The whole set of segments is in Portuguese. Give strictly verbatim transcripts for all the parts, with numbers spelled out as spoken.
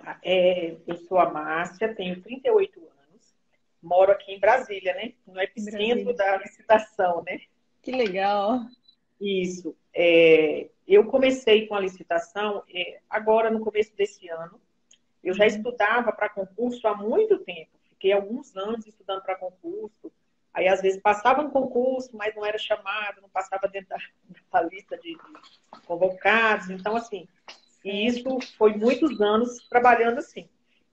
É, eu sou a Márcia, tenho trinta e oito anos, moro aqui em Brasília, né? No Em epicentro Brasília. da licitação, né? Que legal. Isso. É, eu comecei com a licitação é, agora no começo desse ano. Eu já Uhum. estudava para concurso há muito tempo. Fiquei alguns anos estudando para concurso. Aí, às vezes, passava no concurso, mas não era chamado, não passava dentro da, da lista de, de convocados. Então, assim, e Certo. isso foi muitos anos trabalhando assim.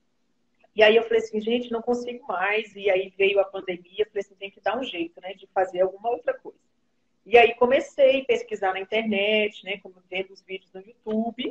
E aí eu falei assim, gente, não consigo mais. E aí veio a pandemia, eu falei assim, tem que dar um jeito, né, de fazer alguma outra coisa. E aí comecei a pesquisar na internet, né, como vendo os vídeos no YouTube.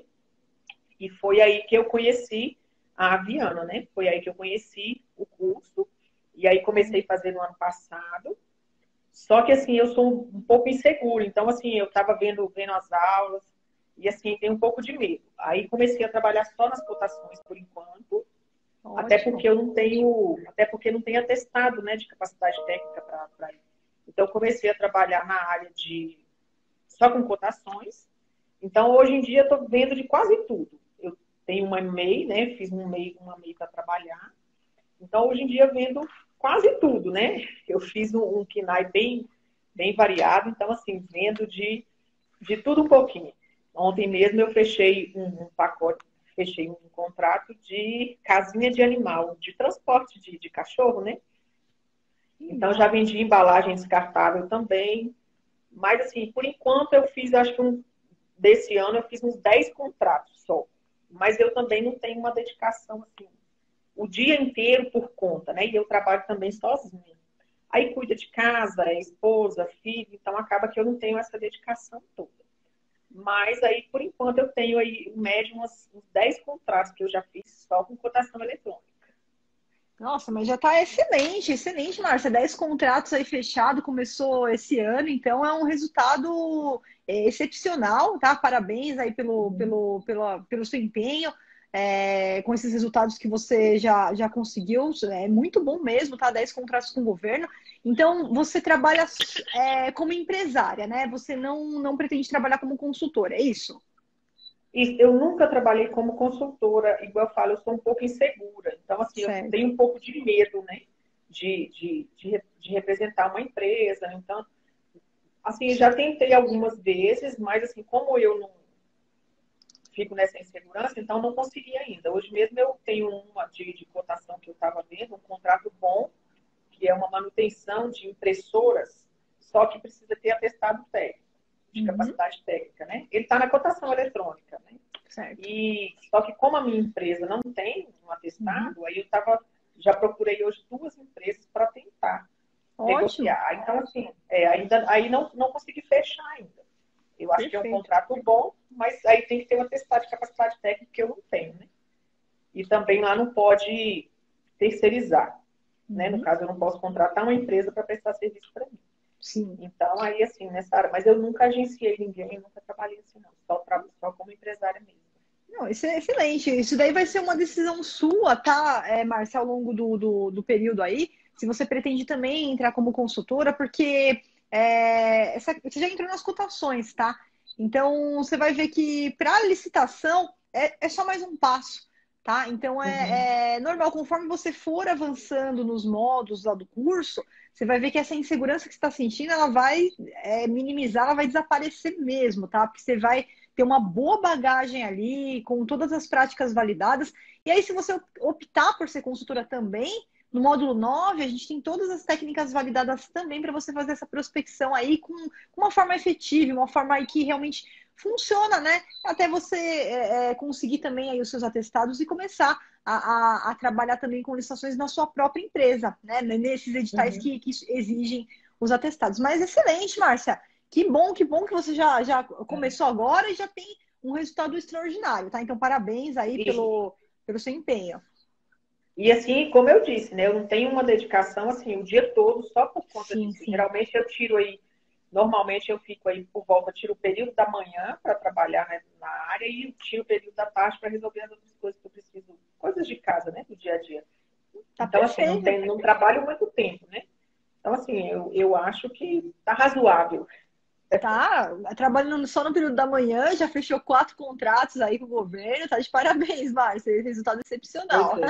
E foi aí que eu conheci a Aviana, né? Foi aí que eu conheci o curso. E aí comecei a fazer no ano passado. Só que assim, eu sou um pouco insegura. Então, assim, eu estava vendo, vendo as aulas e assim, tenho um pouco de medo. Aí comecei a trabalhar só nas cotações por enquanto, até porque Ótimo. eu não tenho, até porque não tenho atestado, né, de capacidade técnica para isso. Então, eu comecei a trabalhar na área de só com cotações. Então, hoje em dia, eu estou vendo de quase tudo. Eu tenho uma M E I, né? Fiz um M E I, uma M E I para trabalhar. Então, hoje em dia, vendo quase tudo, né? Eu fiz um, um K N A I bem, bem variado. Então, assim, vendo de, de tudo um pouquinho. Ontem mesmo eu fechei um, um pacote, fechei um contrato de casinha de animal, de transporte de, de cachorro, né? Então, já Legal. vendi embalagem descartável também. Mas, assim, por enquanto eu fiz, acho que um, desse ano eu fiz uns dez contratos só. Mas eu também não tenho uma dedicação, assim, o dia inteiro por conta, né? E eu trabalho também sozinha. Aí cuida de casa, é esposa, filho, então acaba que eu não tenho essa dedicação toda. Mas aí, por enquanto, eu tenho aí, em média, uns, uns dez contratos que eu já fiz só com cotação eletrônica. Nossa, mas já está excelente, excelente, Márcia. Dez contratos aí fechado, começou esse ano, então é um resultado é, excepcional, tá? Parabéns aí pelo, Uhum. pelo, pelo, pelo seu empenho, é, com esses resultados que você já, já conseguiu. É muito bom mesmo, tá? Dez contratos com o governo. Então, você trabalha é, como empresária, né? Você não, não pretende trabalhar como consultora, é isso? E eu nunca trabalhei como consultora, igual eu falo, eu sou um pouco insegura. Então, assim, eu Certo. tenho um pouco de medo, né? De, de, de, de representar uma empresa. Então, assim, já tentei algumas vezes, mas assim, como eu não fico nessa insegurança, então não consegui ainda. Hoje mesmo eu tenho uma de, de cotação que eu estava vendo, um contrato bom, que é uma manutenção de impressoras, só que precisa ter atestado técnico, de Uhum, capacidade técnica, né? Ele está na cotação eletrônica, né? certo. E só que como a minha empresa não tem um Uhum. atestado, aí eu tava, já procurei hoje duas empresas para tentar Ótimo, negociar. Então, assim, é, ainda, aí não, não consegui fechar ainda. Eu acho que é um perfeito. contrato bom, mas aí tem que ter um atestado de capacidade técnica que eu não tenho, né? E também lá não pode terceirizar, né? No Uhum. caso, eu não posso contratar uma empresa para prestar serviço para mim. Sim. Então, aí, assim, nessa área. Mas eu nunca agenciei ninguém, eu nunca trabalhei assim, não. Só, pra, só como empresária mesmo. Não, isso é excelente. Isso daí vai ser uma decisão sua, tá, é, Márcia, ao longo do, do, do período aí. Se você pretende também entrar como consultora, porque é, essa, você já entrou nas cotações, tá? Então, você vai ver que para a licitação é, é só mais um passo, tá? Então, Uhum. é, é normal, conforme você for avançando nos módulos lá do curso, você vai ver que essa insegurança que você está sentindo, ela vai é, minimizar, ela vai desaparecer mesmo, tá? Porque você vai ter uma boa bagagem ali, com todas as práticas validadas. E aí, se você optar por ser consultora também, no módulo nove a gente tem todas as técnicas validadas também para você fazer essa prospecção aí com uma forma efetiva, uma forma aí que realmente funciona, né? Até você é, é, conseguir também aí os seus atestados e começar a, a, a, trabalhar também com licitações na sua própria empresa, né? Nesses editais Uhum. que, que exigem os atestados. Mas excelente, Márcia. Que bom, que bom que você já, já É. começou agora e já tem um resultado extraordinário, tá? Então, parabéns aí E, pelo, pelo seu empenho. e assim, como eu disse, né? Eu não tenho uma dedicação assim o dia todo só por conta Sim, disso. sim. Geralmente eu tiro aí, normalmente eu fico aí por volta, tiro o período da manhã para trabalhar, né, na área e tiro o período da tarde para resolver as outras coisas que eu preciso, coisas de casa, né, do dia a dia. Tá Então, assim, não, perfeito. tem, não trabalho muito tempo, né? Então, assim, eu, eu acho que tá razoável. Tá trabalhando só no período da manhã, já fechou quatro contratos aí com o governo, tá de parabéns, Márcia, resultado Pois excepcional. é,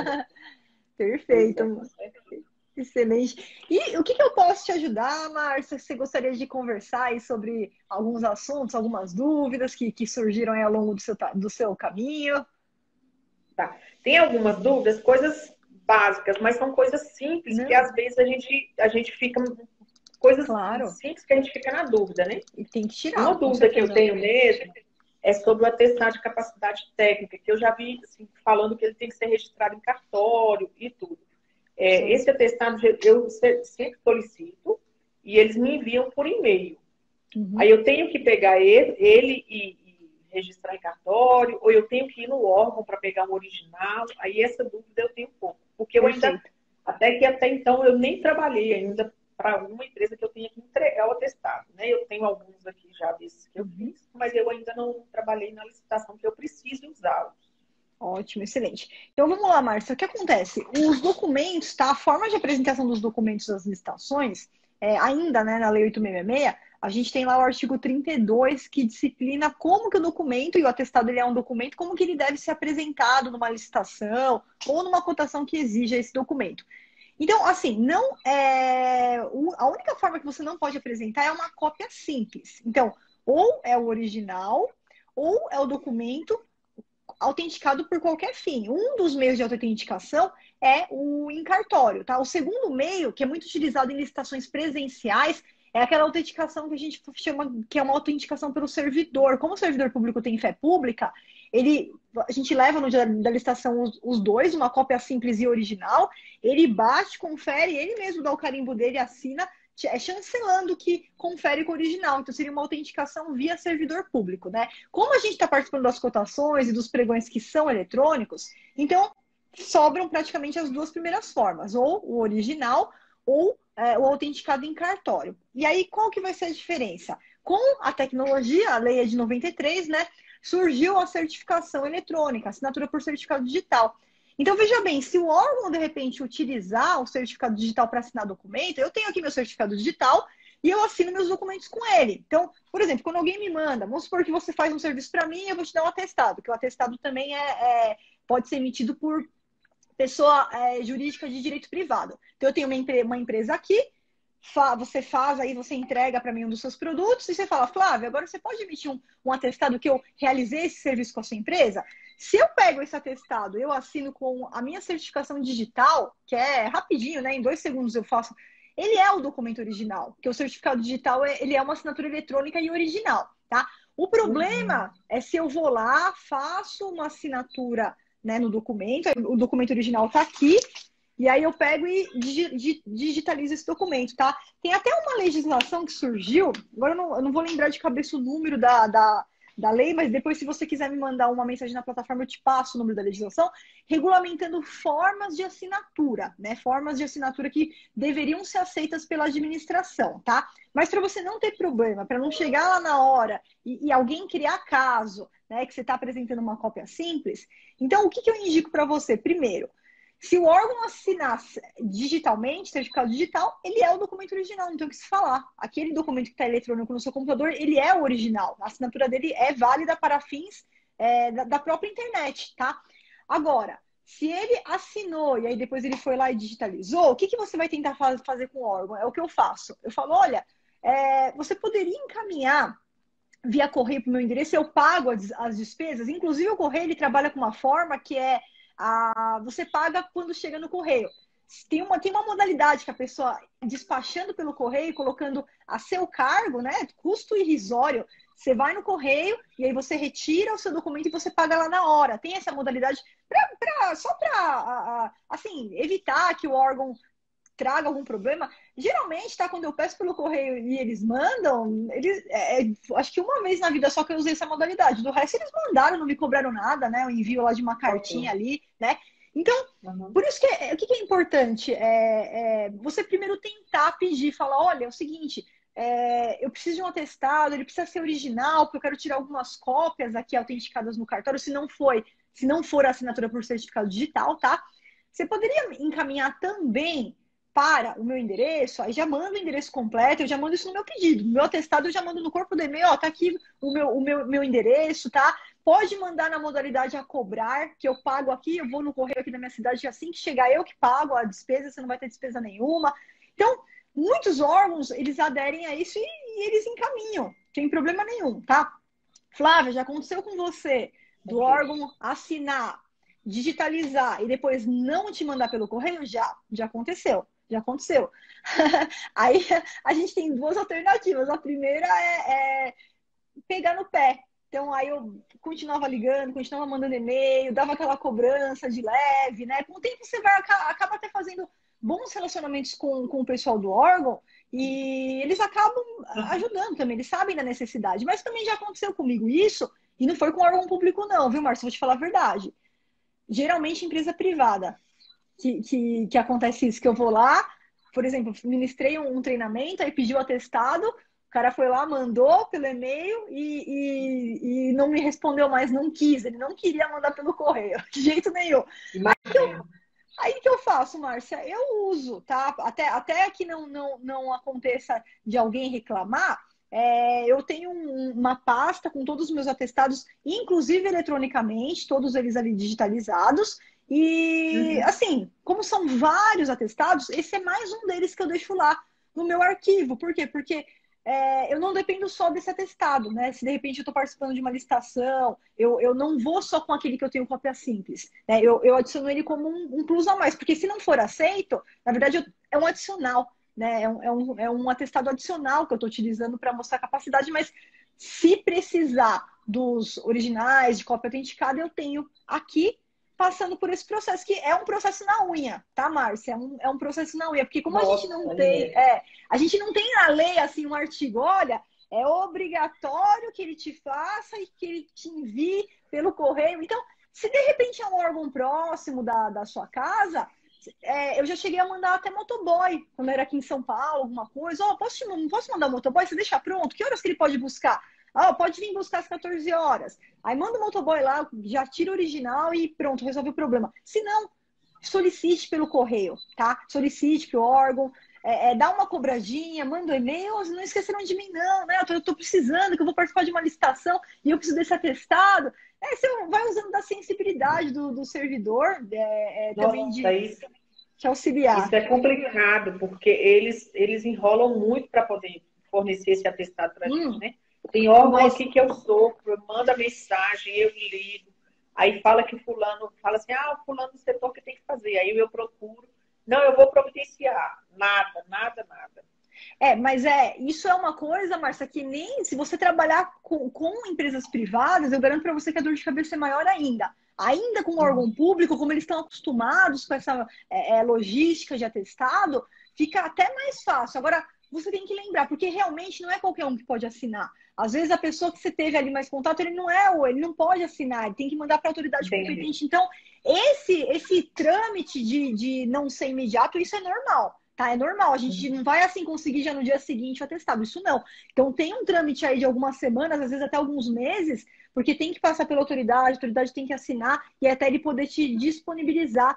pois é, Perfeito, com certeza. excelente. E o que que eu posso te ajudar, Márcia? Você gostaria de conversar aí sobre alguns assuntos, algumas dúvidas que, que surgiram aí ao longo do seu, ta- do seu caminho? Tá. Tem algumas dúvidas, coisas básicas, mas são coisas simples que Não, às vezes a gente, a gente fica. Coisas claro, simples que a gente fica na dúvida, né? e tem que Uma tirar, com dúvida que eu certeza. tenho mesmo é sobre o atestado de capacidade técnica, que eu já vi assim, falando que ele tem que ser registrado em cartório e tudo. É, Sim. esse atestado eu sempre solicito e eles me enviam por e-mail. Aí Uhum. eu tenho que pegar ele, ele e, e registrar em cartório, ou eu tenho que ir no órgão para pegar um original. Aí essa dúvida eu tenho um pouco, porque eu ainda, Perfeito. até que até então eu nem trabalhei ainda para alguma empresa que eu tenha que entregar o atestado, né? Eu tenho alguns aqui já desses que eu Uhum. fiz, mas eu ainda não trabalhei na licitação que eu preciso usá-los. Ótimo, excelente. Então vamos lá, Márcia. O que acontece? Os documentos, tá? A forma de apresentação dos documentos das licitações, é, ainda, né, na Lei oito seis seis seis, a gente tem lá o artigo trinta e dois que disciplina como que o documento, e o atestado ele é um documento, como que ele deve ser apresentado numa licitação ou numa cotação que exija esse documento. Então, assim, não é o- a única forma que você não pode apresentar é uma cópia simples. Então, ou é o original, ou é o documento autenticado por qualquer fim. Um dos meios de autenticação é o em cartório, tá? O segundo meio, que é muito utilizado em licitações presenciais, é aquela autenticação que a gente chama que é uma autenticação pelo servidor. Como o servidor público tem fé pública, ele, a gente leva no dia da licitação os, os dois, uma cópia simples e original, ele bate, confere, ele mesmo dá o carimbo dele, assina, é chancelando que confere com o original. Então, seria uma autenticação via servidor público, né? Como a gente está participando das cotações e dos pregões que são eletrônicos, então sobram praticamente as duas primeiras formas, ou o original ou é, o autenticado em cartório. E aí, qual que vai ser a diferença? Com a tecnologia, a lei é de noventa e três, né? Surgiu a certificação eletrônica, assinatura por certificado digital. Então, veja bem, se o órgão, de repente, utilizar o certificado digital para assinar documento, eu tenho aqui meu certificado digital e eu assino meus documentos com ele. Então, por exemplo, quando alguém me manda, vamos supor que você faz um serviço para mim, eu vou te dar um atestado, que o atestado também é, é pode ser emitido por pessoa é, jurídica de direito privado. Então, eu tenho uma, empre uma empresa aqui, fa você faz, aí você entrega para mim um dos seus produtos, e você fala, Flávia, agora você pode emitir um, um atestado que eu realizei esse serviço com a sua empresa? Se eu pego esse atestado, eu assino com a minha certificação digital, que é rapidinho, né? Em dois segundos eu faço. Ele é o documento original, porque o certificado digital é, ele é uma assinatura eletrônica e original, tá? O Uhum. problema é se eu vou lá, faço uma assinatura, né, no documento, o documento original está aqui, e aí eu pego e digitalizo esse documento, tá? Tem até uma legislação que surgiu, agora eu não, eu não vou lembrar de cabeça o número da, da, da lei, mas depois, se você quiser me mandar uma mensagem na plataforma, eu te passo o número da legislação, regulamentando formas de assinatura, né? Formas de assinatura que deveriam ser aceitas pela administração, tá? Mas para você não ter problema, para não chegar lá na hora e, e alguém criar caso, né, que você está apresentando uma cópia simples, então o que, que eu indico para você? Primeiro, se o órgão assinar digitalmente, certificado digital, ele é o documento original, não tem o que se falar. Aquele documento que está eletrônico no seu computador, ele é o original. A assinatura dele é válida para fins é, da, da própria internet, tá? Agora, se ele assinou e aí depois ele foi lá e digitalizou, o que, que você vai tentar faz, fazer com o órgão? É o que eu faço. Eu falo, olha, é, você poderia encaminhar via correio para o meu endereço, eu pago as, as despesas. Inclusive, o correio ele trabalha com uma forma que é a, você paga quando chega no correio. Tem uma, tem uma modalidade que a pessoa despachando pelo correio, colocando a seu cargo, né? Custo irrisório. Você vai no correio e aí você retira o seu documento e você paga lá na hora. Tem essa modalidade pra, pra, só para assim, evitar que o órgão traga algum problema. Geralmente, tá? Quando eu peço pelo correio e eles mandam, eles, é, é, acho que uma vez na vida só que eu usei essa modalidade. Do resto, eles mandaram, não me cobraram nada, né? O envio lá de uma cartinha Ok. ali, né? Então, Uhum. por isso que é, o que, que é importante é, é você primeiro tentar pedir, falar, olha, é o seguinte, é, eu preciso de um atestado, ele precisa ser original, porque eu quero tirar algumas cópias aqui autenticadas no cartório, se não foi, se não for a assinatura por certificado digital, tá? Você poderia encaminhar também para o meu endereço, aí já manda o endereço completo, eu já mando isso no meu pedido. No meu atestado eu já mando no corpo do e-mail, ó, tá aqui o meu, o meu, meu endereço, tá? Pode mandar na modalidade a cobrar, que eu pago aqui, eu vou no correio aqui da minha cidade, assim que chegar eu que pago a despesa, você não vai ter despesa nenhuma. Então, muitos órgãos, eles aderem a isso e, e eles encaminham, sem problema nenhum, tá? Flávia, já aconteceu com você do Ok. órgão assinar, digitalizar e depois não te mandar pelo correio? Já, já aconteceu, já aconteceu. Aí a gente tem duas alternativas. A primeira é, é pegar no pé. Então aí eu continuava ligando, continuava mandando e-mail, dava aquela cobrança de leve, né? Com o tempo você vai acaba até fazendo bons relacionamentos com, com o pessoal do órgão e eles acabam ajudando também, eles sabem da necessidade. Mas também já aconteceu comigo isso, e não foi com órgão público não, viu, Márcio? Vou te falar a verdade. Geralmente empresa privada que, que, que acontece isso, que eu vou lá, por exemplo, ministrei um, um treinamento, aí pediu atestado, o cara foi lá, mandou pelo e-mail e, e, e não me respondeu mais, não quis, ele não queria mandar pelo correio, de jeito nenhum. Aí que eu, aí que eu faço, Márcia? Eu uso, tá? Até, até que não, não, não aconteça de alguém reclamar, é, eu tenho um, uma pasta com todos os meus atestados, inclusive eletronicamente, todos eles ali digitalizados. E, Uhum. assim, como são vários atestados, esse é mais um deles que eu deixo lá no meu arquivo. Por quê? Porque é, eu não dependo só desse atestado, né? Se de repente eu estou participando de uma licitação, eu, eu não vou só com aquele que eu tenho cópia simples, né? Eu, eu adiciono ele como um, um plus a mais, porque se não for aceito, na verdade eu, é um adicional, né? É um, é um, é um atestado adicional que eu estou utilizando para mostrar capacidade, mas se precisar dos originais, de cópia autenticada, eu tenho aqui passando por esse processo, que é um processo na unha, tá, Márcia? É um, é um processo na unha, porque como a gente Nossa, não tem, é. é, a gente não tem na lei, assim, um artigo, olha, é obrigatório que ele te faça e que ele te envie pelo correio. Então, se de repente é um órgão próximo da, da sua casa, é, eu já cheguei a mandar até motoboy, quando era aqui em São Paulo, alguma coisa. Ó, oh, posso, te, posso mandar motoboy? Você deixa pronto? Que horas que ele pode buscar? Ah, pode vir buscar às quatorze horas. Aí manda o motoboy lá, já tira o original e pronto, resolve o problema. Se não, solicite pelo correio, tá? Solicite pro órgão, é, é, dá uma cobradinha, manda um e-mail. Não esqueceram de mim, não, né? Eu tô, eu tô precisando, que eu vou participar de uma licitação e eu preciso desse atestado. É, você vai usando da sensibilidade do, do servidor, é, é, também Nossa, de, isso, de auxiliar. isso é complicado, porque eles, eles enrolam muito para poder fornecer esse atestado para a gente, Hum, né? Tem órgão mas aqui que eu sofro, manda mensagem, eu ligo, aí fala que fulano, fala assim, ah, fulano do setor que tem que fazer, aí eu procuro, não, eu vou providenciar, nada, nada, nada. É, mas é, isso é uma coisa, Marcia, que nem se você trabalhar com, com empresas privadas, eu garanto para você que a dor de cabeça é maior ainda. Ainda com o órgão Uhum. público, como eles estão acostumados com essa é, é, logística de atestado, fica até mais fácil. Agora, você tem que lembrar, porque realmente não é qualquer um que pode assinar. Às vezes a pessoa que você teve ali mais contato, ele não é o, ele não pode assinar, ele tem que mandar para a autoridade Entendi. competente. Então, esse, esse trâmite de, de não ser imediato, isso é normal. Tá, é normal, a gente não vai assim conseguir já no dia seguinte o atestado, isso não. Então tem um trâmite aí de algumas semanas, às vezes até alguns meses, porque tem que passar pela autoridade, a autoridade tem que assinar e até ele poder te disponibilizar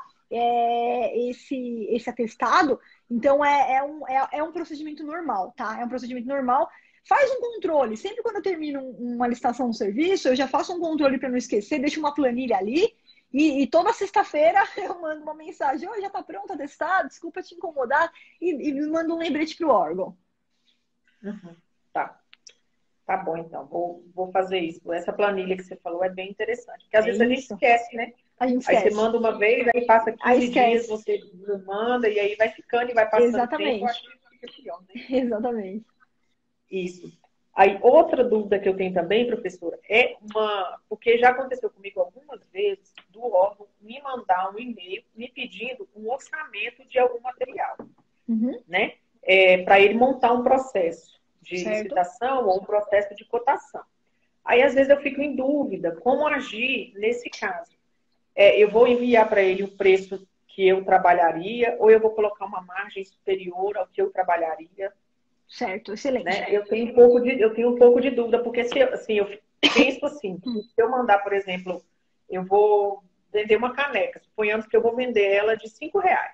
é, esse, esse atestado. Então é, é, um, é, é um procedimento normal, tá? É um procedimento normal. Faz um controle. Sempre quando eu termino uma licitação, um serviço, eu já faço um controle para não esquecer, deixo uma planilha ali. E, e toda sexta-feira eu mando uma mensagem: oi, já tá pronto, atestado? Desculpa te incomodar. E, e mando um lembrete pro órgão. Uhum. Tá, tá bom então, vou, vou fazer isso. Essa planilha que você falou é bem interessante, porque às É vezes a gente isso. esquece, né? A gente Aí você esquece. manda uma vez, aí passa Aí quinze dias, esquece. você não manda, e aí vai ficando e vai passando o tempo, eu Exatamente. acho que fica pior, né? Exatamente. Isso. Aí, outra dúvida que eu tenho também, professora, é uma. Porque já aconteceu comigo algumas vezes do órgão me mandar um e-mail me pedindo um orçamento de algum material, Uhum. né? É, para ele montar um processo de Certo? licitação ou um processo de cotação. Aí, às vezes, eu fico em dúvida como agir nesse caso. É, eu vou enviar para ele o preço que eu trabalharia, ou eu vou colocar uma margem superior ao que eu trabalharia, Certo. Excelente. né? Eu tenho um pouco de, eu tenho um pouco de dúvida, porque se assim, eu penso assim, Hum. se eu mandar, por exemplo, eu vou vender uma caneca, suponhamos que eu vou vender ela de cinco reais.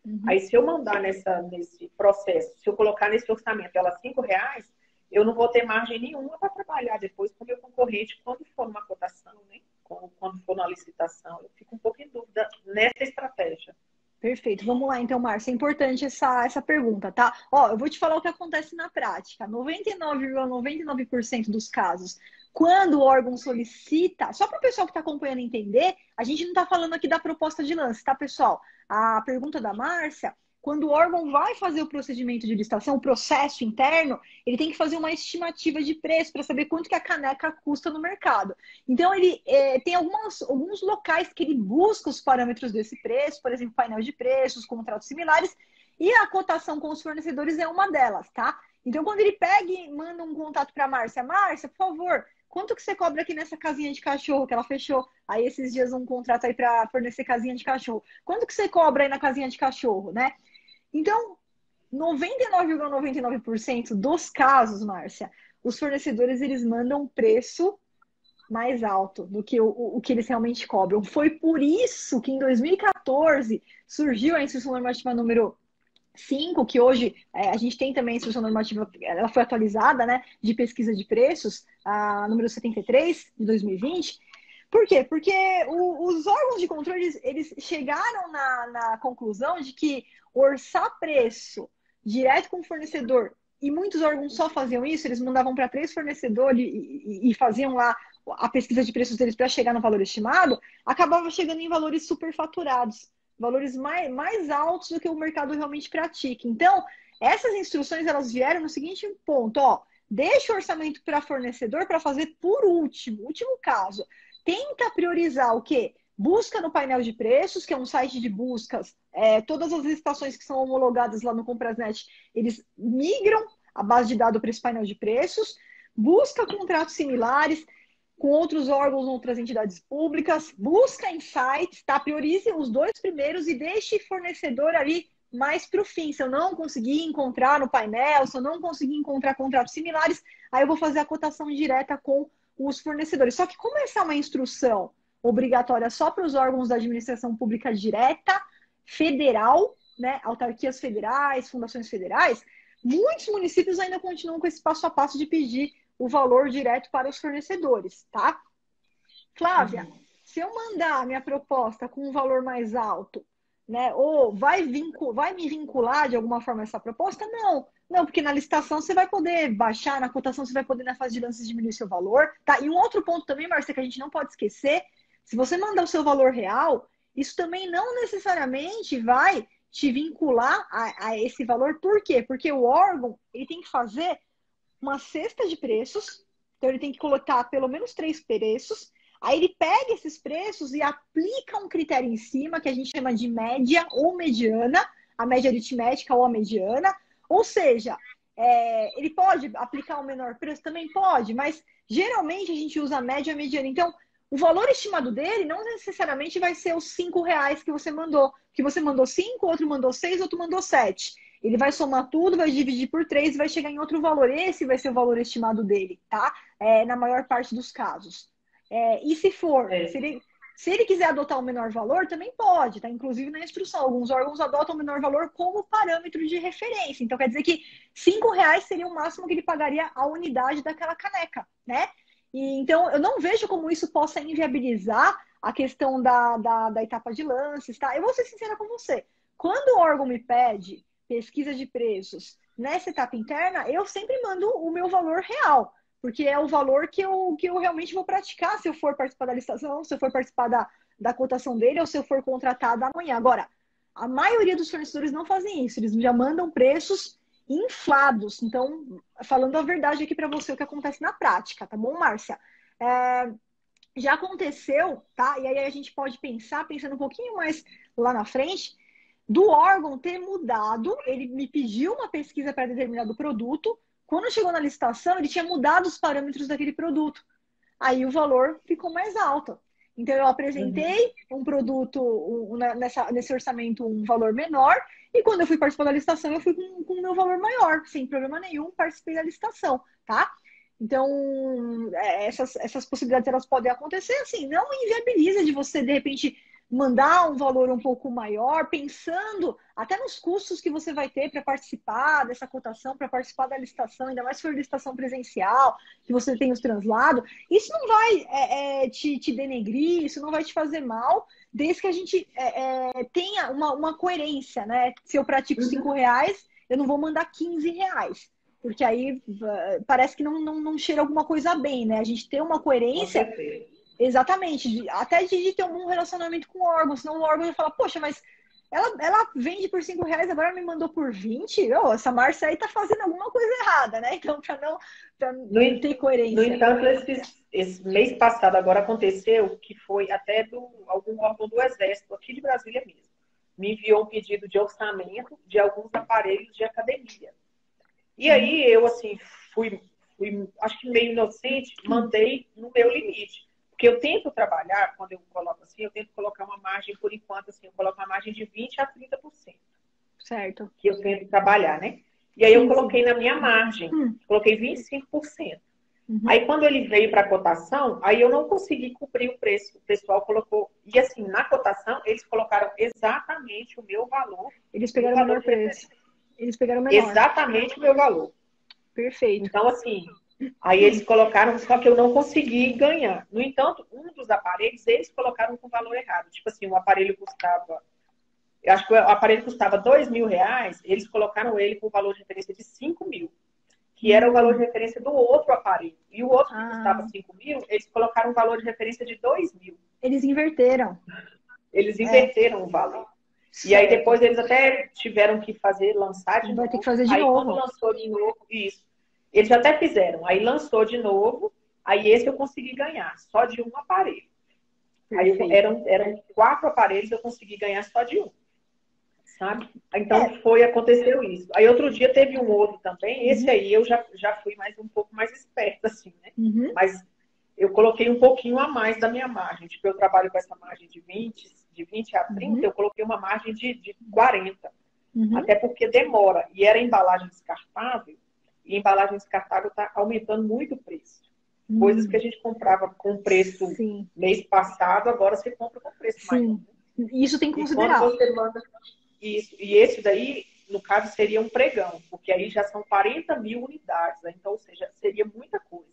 Uhum. Aí, se eu mandar nessa, nesse processo, se eu colocar nesse orçamento ela cinco reais, eu não vou ter margem nenhuma para trabalhar depois com o meu concorrente quando for numa cotação, né? Quando for numa licitação. Eu fico um pouco em dúvida nessa estratégia. Perfeito. Vamos lá, então, Márcia. É importante essa, essa pergunta, tá? Ó, eu vou te falar o que acontece na prática. noventa e nove vírgula noventa e nove por cento dos casos, quando o órgão solicita, só para o pessoal que está acompanhando entender, a gente não está falando aqui da proposta de lance, tá, pessoal? A pergunta da Márcia, quando o órgão vai fazer o procedimento de licitação, o processo interno, ele tem que fazer uma estimativa de preço para saber quanto que a caneca custa no mercado. Então, ele é, tem algumas, alguns locais que ele busca os parâmetros desse preço, por exemplo, painel de preços, contratos similares, e a cotação com os fornecedores é uma delas, tá? Então, quando ele pega e manda um contato para a Márcia, Márcia, por favor, quanto que você cobra aqui nessa casinha de cachorro que ela fechou? Aí, esses dias, um contrato aí para fornecer casinha de cachorro. Quanto que você cobra aí na casinha de cachorro, né? Então, noventa e nove vírgula noventa e nove por cento dos casos, Márcia, os fornecedores eles mandam um preço mais alto do que o, o que eles realmente cobram. Foi por isso que em dois mil e quatorze surgiu a instrução normativa número cinco, que hoje é, a gente tem também a instrução normativa, ela foi atualizada, né, de pesquisa de preços, a número setenta e três de dois mil e vinte. Por quê? Porque o, os órgãos de controle, eles, eles chegaram na, na conclusão de que orçar preço direto com o fornecedor, e muitos órgãos só faziam isso, eles mandavam para três fornecedores e, e, e faziam lá a pesquisa de preços deles para chegar no valor estimado, acabava chegando em valores superfaturados, valores mais, mais altos do que o mercado realmente pratica. Então, essas instruções, elas vieram no seguinte ponto, ó, deixa o orçamento para fornecedor para fazer por último, último caso. Tenta priorizar o quê? Busca no painel de preços, que é um site de buscas. É, todas as licitações que são homologadas lá no Comprasnet, eles migram a base de dados para esse painel de preços. Busca contratos similares com outros órgãos, outras entidades públicas. Busca em sites, tá? Priorize os dois primeiros e deixe fornecedor ali mais para o fim. Se eu não conseguir encontrar no painel, se eu não conseguir encontrar contratos similares, aí eu vou fazer a cotação direta com os fornecedores. Só que como essa é uma instrução obrigatória só para os órgãos da administração pública direta, federal, né, autarquias federais, fundações federais, muitos municípios ainda continuam com esse passo a passo de pedir o valor direto para os fornecedores, tá? Flávia, uhum. Se eu mandar a minha proposta com um valor mais alto, né, ou vai, vincul- vai me vincular de alguma forma essa proposta? Não. Não, porque na licitação você vai poder baixar, na cotação você vai poder, na fase de lances, diminuir seu valor. Tá? E um outro ponto também, Marcia, que a gente não pode esquecer, se você mandar o seu valor real, isso também não necessariamente vai te vincular a, a esse valor. Por quê? Porque o órgão ele tem que fazer uma cesta de preços, então ele tem que colocar pelo menos três preços, aí ele pega esses preços e aplica um critério em cima, que a gente chama de média ou mediana, a média aritmética ou a mediana. Ou seja, é, ele pode aplicar o menor preço? Também pode, mas geralmente a gente usa a média e a mediana. Então, o valor estimado dele não necessariamente vai ser os cinco reais que você mandou. Que você mandou cinco, outro mandou seis, outro mandou sete. Ele vai somar tudo, vai dividir por três e vai chegar em outro valor. Esse vai ser o valor estimado dele, tá? É, na maior parte dos casos. É, e se for, é. se ele... Se ele quiser adotar o menor valor, também pode, tá? Inclusive na instrução. Alguns órgãos adotam o menor valor como parâmetro de referência. Então, quer dizer que cinco reais seria o máximo que ele pagaria a unidade daquela caneca, né? E, então, eu não vejo como isso possa inviabilizar a questão da, da, da etapa de lances, tá? Eu vou ser sincera com você. Quando o órgão me pede pesquisa de preços nessa etapa interna, eu sempre mando o meu valor real. Porque é o valor que eu, que eu realmente vou praticar se eu for participar da licitação, se eu for participar da, da cotação dele ou se eu for contratado amanhã. Agora, a maioria dos fornecedores não fazem isso. Eles já mandam preços inflados. Então, falando a verdade aqui para você, o que acontece na prática, tá bom, Márcia? É, já aconteceu, tá? E aí a gente pode pensar, pensando um pouquinho mais lá na frente, do órgão ter mudado. Ele me pediu uma pesquisa para determinado produto. Quando chegou na licitação, ele tinha mudado os parâmetros daquele produto. Aí o valor ficou mais alto. Então, eu apresentei uhum. um produto um, nessa, nesse orçamento um valor menor, e quando eu fui participar da licitação, eu fui com, com o meu valor maior. Sem problema nenhum, participei da licitação, tá? Então, essas, essas possibilidades elas podem acontecer, assim, não inviabiliza de você, de repente, mandar um valor um pouco maior, pensando até nos custos que você vai ter para participar dessa cotação, para participar da licitação, ainda mais se for licitação presencial, que você tem os translados. Isso não vai é, é, te, te denegrir, isso não vai te fazer mal, desde que a gente é, é, tenha uma, uma coerência, né? Se eu pratico cinco reais, eu não vou mandar quinze reais. Porque aí uh, parece que não, não, não cheira alguma coisa bem, né? A gente tem uma coerência. Exatamente. Até de ter um bom relacionamento com o órgão. Senão o órgão vai falar, poxa, mas ela, ela vende por cinco reais, agora me mandou por vinte. Oh, essa Márcia aí tá fazendo alguma coisa errada, né? Então, para não, pra não ter coerência. No entanto, esse, esse mês passado agora aconteceu que foi até do algum órgão do Exército, aqui de Brasília mesmo. Me enviou um pedido de orçamento de alguns aparelhos de academia. E aí eu, assim, fui, fui, acho que meio inocente, mandei no meu limite. Porque eu tento trabalhar, quando eu coloco assim, eu tento colocar uma margem, por enquanto, assim, eu coloco uma margem de vinte a trinta por cento. Certo. Que eu tento trabalhar, né? E aí eu coloquei na minha margem, hum. coloquei vinte e cinco por cento. Uhum. Aí quando ele veio para a cotação, aí eu não consegui cumprir o preço. O pessoal colocou, e assim, na cotação, eles colocaram exatamente o meu valor. Eles pegaram o menor preço. Eles pegaram o menor. Exatamente o meu valor. Perfeito. Então, assim, aí eles colocaram, só que eu não consegui ganhar. No entanto, um dos aparelhos, eles colocaram com valor errado. Tipo assim, o aparelho custava, eu acho que o aparelho custava dois mil reais, eles colocaram ele com valor de referência de cinco mil, que era o valor de referência do outro aparelho. E o outro que ah. custava cinco mil, eles colocaram um valor de referência de dois mil. Eles inverteram. Eles inverteram é. o valor. Certo. E aí depois eles até tiveram que fazer, lançar de Vai novo. Vai ter que fazer de aí, novo. Aí quando lançou de novo, isso. Eles até fizeram. Aí lançou de novo. Aí esse eu consegui ganhar, só de um aparelho. Perfeito. Aí eu, eram, eram quatro aparelhos, eu consegui ganhar só de um. Sabe? Então é. foi, aconteceu isso. Aí outro dia teve um outro também. Esse uhum. aí eu já, já fui mais um pouco mais esperta, assim, né? Uhum. Mas eu coloquei um pouquinho a mais da minha margem. Tipo, eu trabalho com essa margem de vinte, de vinte a trinta, uhum. eu coloquei uma margem de, de quarenta. Uhum. Até porque demora. E era embalagem descartável. E embalagem descartável está aumentando muito o preço. Uhum. Coisas que a gente comprava com preço Sim. mês passado, agora você compra com preço Sim. maior. Né? Isso tem que considerar. E quando você manda... Isso. E esse daí, no caso, seria um pregão. Porque aí já são quarenta mil unidades. Né? Então, ou seja, seria muita coisa.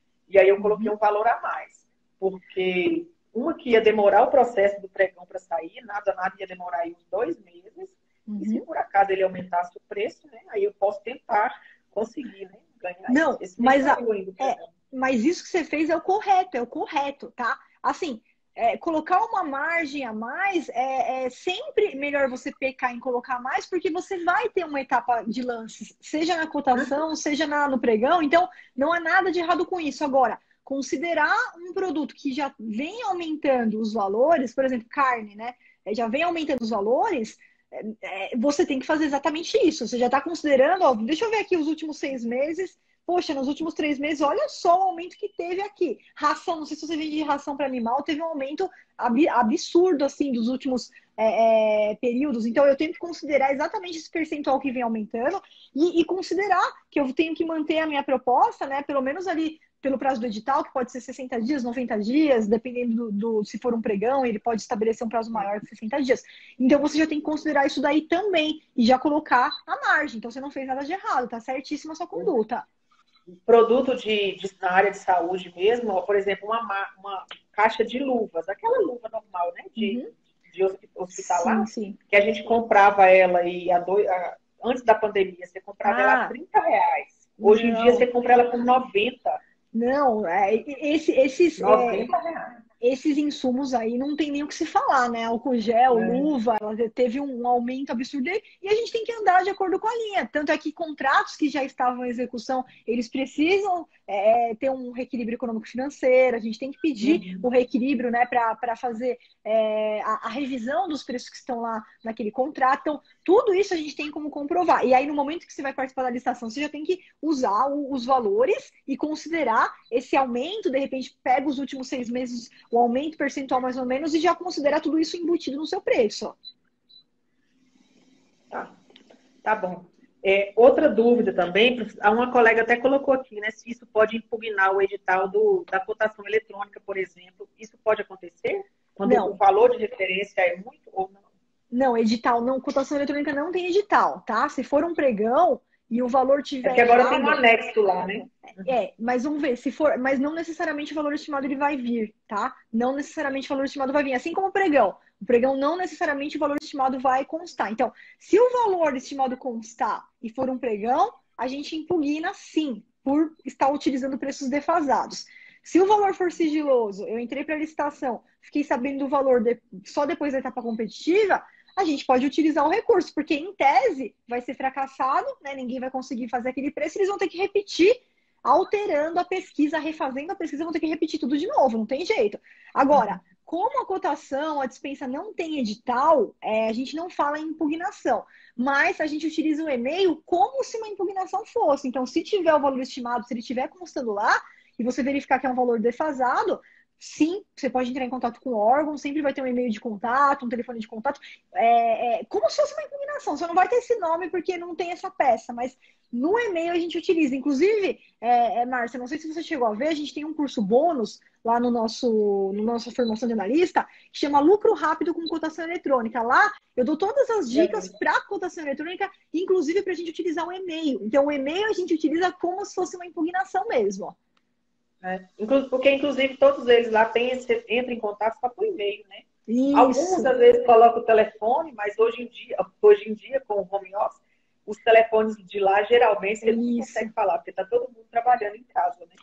E aí eu coloquei uhum. um valor a mais. Porque... Uma que ia demorar o processo do pregão para sair, nada, nada ia demorar aí uns dois meses. Uhum. E se por acaso ele aumentasse o preço, né? Aí eu posso tentar conseguir, né? Ganhar Não, esse mas, a, é, mas isso que você fez é o correto, é o correto, tá? Assim, é, colocar uma margem a mais é, é sempre melhor você pecar em colocar mais, porque você vai ter uma etapa de lances, seja na cotação, uhum. seja na, no pregão, então não há nada de errado com isso. Agora, considerar um produto que já vem aumentando os valores, por exemplo, carne, né? Já vem aumentando os valores, é, você tem que fazer exatamente isso. Você já está considerando, ó, deixa eu ver aqui os últimos seis meses. Poxa, nos últimos três meses, olha só o aumento que teve aqui. Ração, não sei se você vende ração para animal, teve um aumento ab absurdo, assim, dos últimos é, é, períodos. Então, eu tenho que considerar exatamente esse percentual que vem aumentando e, e considerar que eu tenho que manter a minha proposta, né? Pelo menos ali pelo prazo do edital, que pode ser sessenta dias, noventa dias, dependendo do, do se for um pregão, ele pode estabelecer um prazo maior que sessenta dias. Então, você já tem que considerar isso daí também e já colocar a margem. Então, você não fez nada de errado, tá certíssima a sua conduta. Produto de, de, na área de saúde mesmo, ó, por exemplo, uma, uma caixa de luvas, aquela luva normal, né, de, uhum. de hospitalar, sim, sim. que a gente comprava ela e a dois, a, antes da pandemia, você comprava ah, ela a trinta reais. Hoje não. em dia, você compra ela por noventa. Não, é, esse, esses, noventa reais. É, esses insumos aí não tem nem o que se falar, né? Álcool gel, é. luva, teve um aumento absurdo e a gente tem que andar de acordo com a linha. Tanto é que contratos que já estavam em execução, eles precisam é, ter um reequilíbrio econômico-financeiro, a gente tem que pedir uhum. o reequilíbrio, né, para fazer é, a, a revisão dos preços que estão lá naquele contrato. Então, tudo isso a gente tem como comprovar. E aí, no momento que você vai participar da licitação, você já tem que usar o, os valores e considerar esse aumento, de repente, pega os últimos seis meses, o aumento percentual mais ou menos, e já considerar tudo isso embutido no seu preço. Tá, tá bom. É, outra dúvida também, uma colega até colocou aqui, né? Se isso pode impugnar o edital do, da cotação eletrônica, por exemplo. Isso pode acontecer? Quando o Não, valor de referência é muito ou não? não, edital não, cotação eletrônica não tem edital, tá? Se for um pregão e o valor É tiver porque agora tem um errado, anexo lá, né? é, mas vamos ver, se for, mas não necessariamente o valor estimado ele vai vir, tá? Não necessariamente o valor estimado vai vir, assim como o pregão. O pregão não necessariamente o valor estimado vai constar. Então, se o valor estimado constar e for um pregão, a gente impugna sim, por estar utilizando preços defasados. Se o valor for sigiloso, eu entrei para a licitação, fiquei sabendo do valor de, só depois da etapa competitiva, a gente pode utilizar o recurso, porque em tese vai ser fracassado, né? Ninguém vai conseguir fazer aquele preço, eles vão ter que repetir alterando a pesquisa, refazendo a pesquisa, vão ter que repetir tudo de novo, não tem jeito. Agora, como a cotação, a dispensa não tem edital, é, a gente não fala em impugnação, mas a gente utiliza o e-mail como se uma impugnação fosse. Então, se tiver o valor estimado, se ele estiver constando lá, e você verificar que é um valor defasado, sim, você pode entrar em contato com o órgão, sempre vai ter um e-mail de contato, um telefone de contato, é, é, como se fosse uma impugnação. Só não vai ter esse nome porque não tem essa peça, mas no e-mail a gente utiliza. Inclusive, é, é, Márcia, não sei se você chegou a ver, a gente tem um curso bônus lá no nosso, no nossa formação de analista, que chama Lucro Rápido com Cotação Eletrônica. Lá eu dou todas as dicas para cotação eletrônica, inclusive para a gente utilizar o e-mail. Então, o e-mail a gente utiliza como se fosse uma impugnação mesmo. É. Porque, inclusive, todos eles lá têm esse, entram em contato só por e-mail, né? Isso. Alguns, às vezes, colocam o telefone, mas hoje em dia, hoje em dia com o home office, os telefones de lá, geralmente, você não consegue falar, porque está todo mundo trabalhando em casa, né?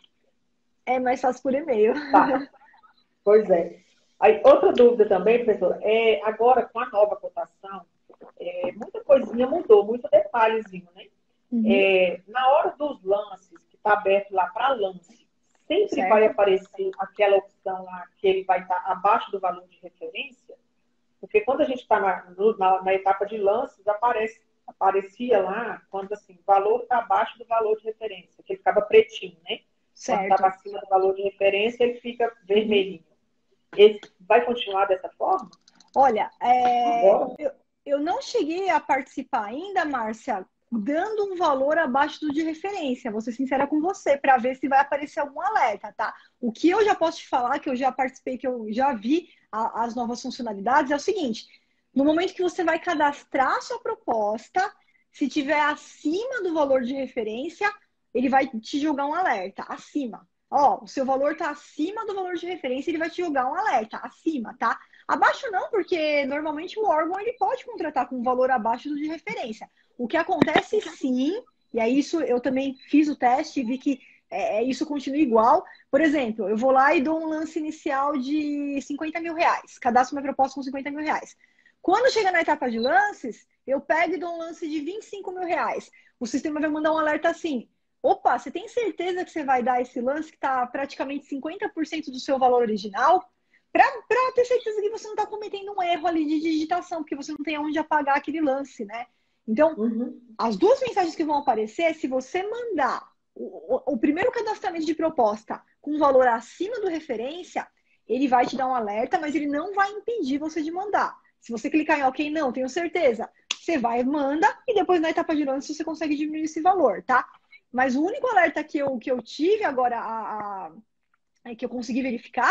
É mais fácil por e-mail. Tá. Pois é. Aí, outra dúvida também, professora, é agora com a nova cotação, é, muita coisinha mudou, muito detalhezinho, né? Uhum. É, na hora dos lances, que está aberto lá para lance, sempre certo. Vai aparecer aquela opção lá que ele vai estar abaixo do valor de referência, porque quando a gente está na, na, na etapa de lances, aparece, aparecia lá, quando assim, o valor está abaixo do valor de referência, que ele ficava pretinho, né? Certo. Quando estava acima do valor de referência, ele fica vermelhinho. Esse vai continuar dessa forma? Olha, é, eu, eu não cheguei a participar ainda, Márcia, dando um valor abaixo do de referência, vou ser sincera com você, para ver se vai aparecer algum alerta, tá? O que eu já posso te falar, que eu já participei, que eu já vi a, as novas funcionalidades, é o seguinte: no momento que você vai cadastrar a sua proposta, se tiver acima do valor de referência, ele vai te jogar um alerta, acima. Ó, o seu valor está acima do valor de referência, ele vai te jogar um alerta, acima, tá? Abaixo não, porque normalmente o órgão ele pode contratar com um valor abaixo do de referência. O que acontece sim, e aí isso eu também fiz o teste e vi que é, isso continua igual. Por exemplo, eu vou lá e dou um lance inicial de cinquenta mil reais, cadastro minha proposta com cinquenta mil reais. Quando chega na etapa de lances, eu pego e dou um lance de vinte e cinco mil reais. O sistema vai mandar um alerta assim: opa, você tem certeza que você vai dar esse lance que está praticamente cinquenta por cento do seu valor original? Para ter certeza que você não está cometendo um erro ali de digitação, porque você não tem onde apagar aquele lance, né? Então, uhum. As duas mensagens que vão aparecer, se você mandar o, o, o primeiro cadastramento de proposta com um valor acima do referência, ele vai te dar um alerta, mas ele não vai impedir você de mandar. Se você clicar em OK, não, tenho certeza, você vai, manda, e depois na etapa de lance você consegue diminuir esse valor, tá? Mas o único alerta que eu, que eu tive agora, a, a, que eu consegui verificar,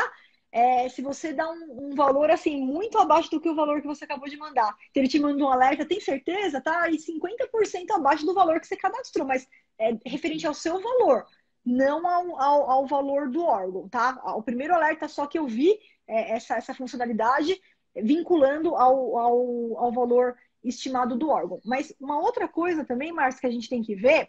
é se você dá um, um valor assim muito abaixo do que o valor que você acabou de mandar. Então, ele te manda um alerta, tem certeza? Tá? E cinquenta por cento abaixo do valor que você cadastrou, mas é referente ao seu valor, não ao, ao, ao valor do órgão, tá? O primeiro alerta só que eu vi é essa, essa funcionalidade vinculando ao, ao, ao valor estimado do órgão. Mas uma outra coisa também, Márcia, que a gente tem que ver,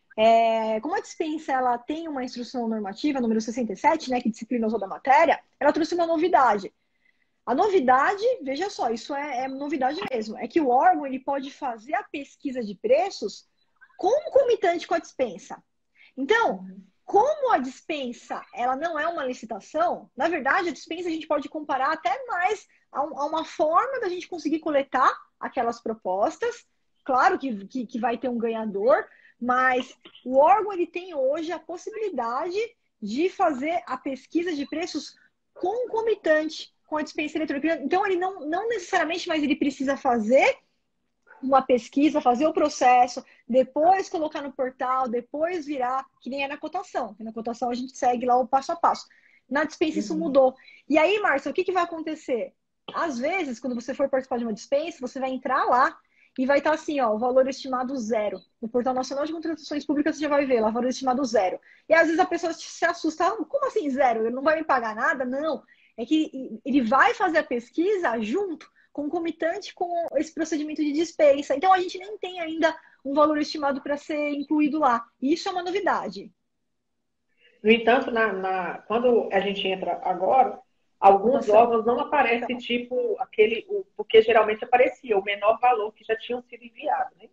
é, como a dispensa ela tem uma instrução normativa, número sessenta e sete, né, que disciplina toda a matéria, ela trouxe uma novidade. A novidade, veja só, isso é, é novidade mesmo, é que o órgão ele pode fazer a pesquisa de preços concomitante com a dispensa. Então, como a dispensa ela não é uma licitação, na verdade, a dispensa a gente pode comparar até mais a, um, a uma forma da gente conseguir coletar aquelas propostas. Claro que, que, que vai ter um ganhador, mas o órgão ele tem hoje a possibilidade de fazer a pesquisa de preços concomitante com a dispensa eletrônica. Então, ele não, não necessariamente, mas ele precisa fazer uma pesquisa, fazer o processo, depois colocar no portal, depois virar, que nem é na cotação. Na cotação a gente segue lá o passo a passo. Na dispensa isso Uhum. mudou. E aí, Márcia, o que, que vai acontecer? Às vezes, quando você for participar de uma dispensa, você vai entrar lá e vai estar assim, ó, o valor estimado zero. No Portal Nacional de Contratações Públicas você já vai ver lá, valor estimado zero. E às vezes a pessoa se assusta, "Ah, como assim zero? Ele não vai me pagar nada?" Não. É que ele vai fazer a pesquisa junto, concomitante com esse procedimento de dispensa. Então a gente nem tem ainda um valor estimado para ser incluído lá. E isso é uma novidade. No entanto, na, na- quando a gente entra agora, A alguns cotação. órgãos não aparece tipo aquele, o- porque geralmente aparecia o menor valor que já tinham sido enviado, né?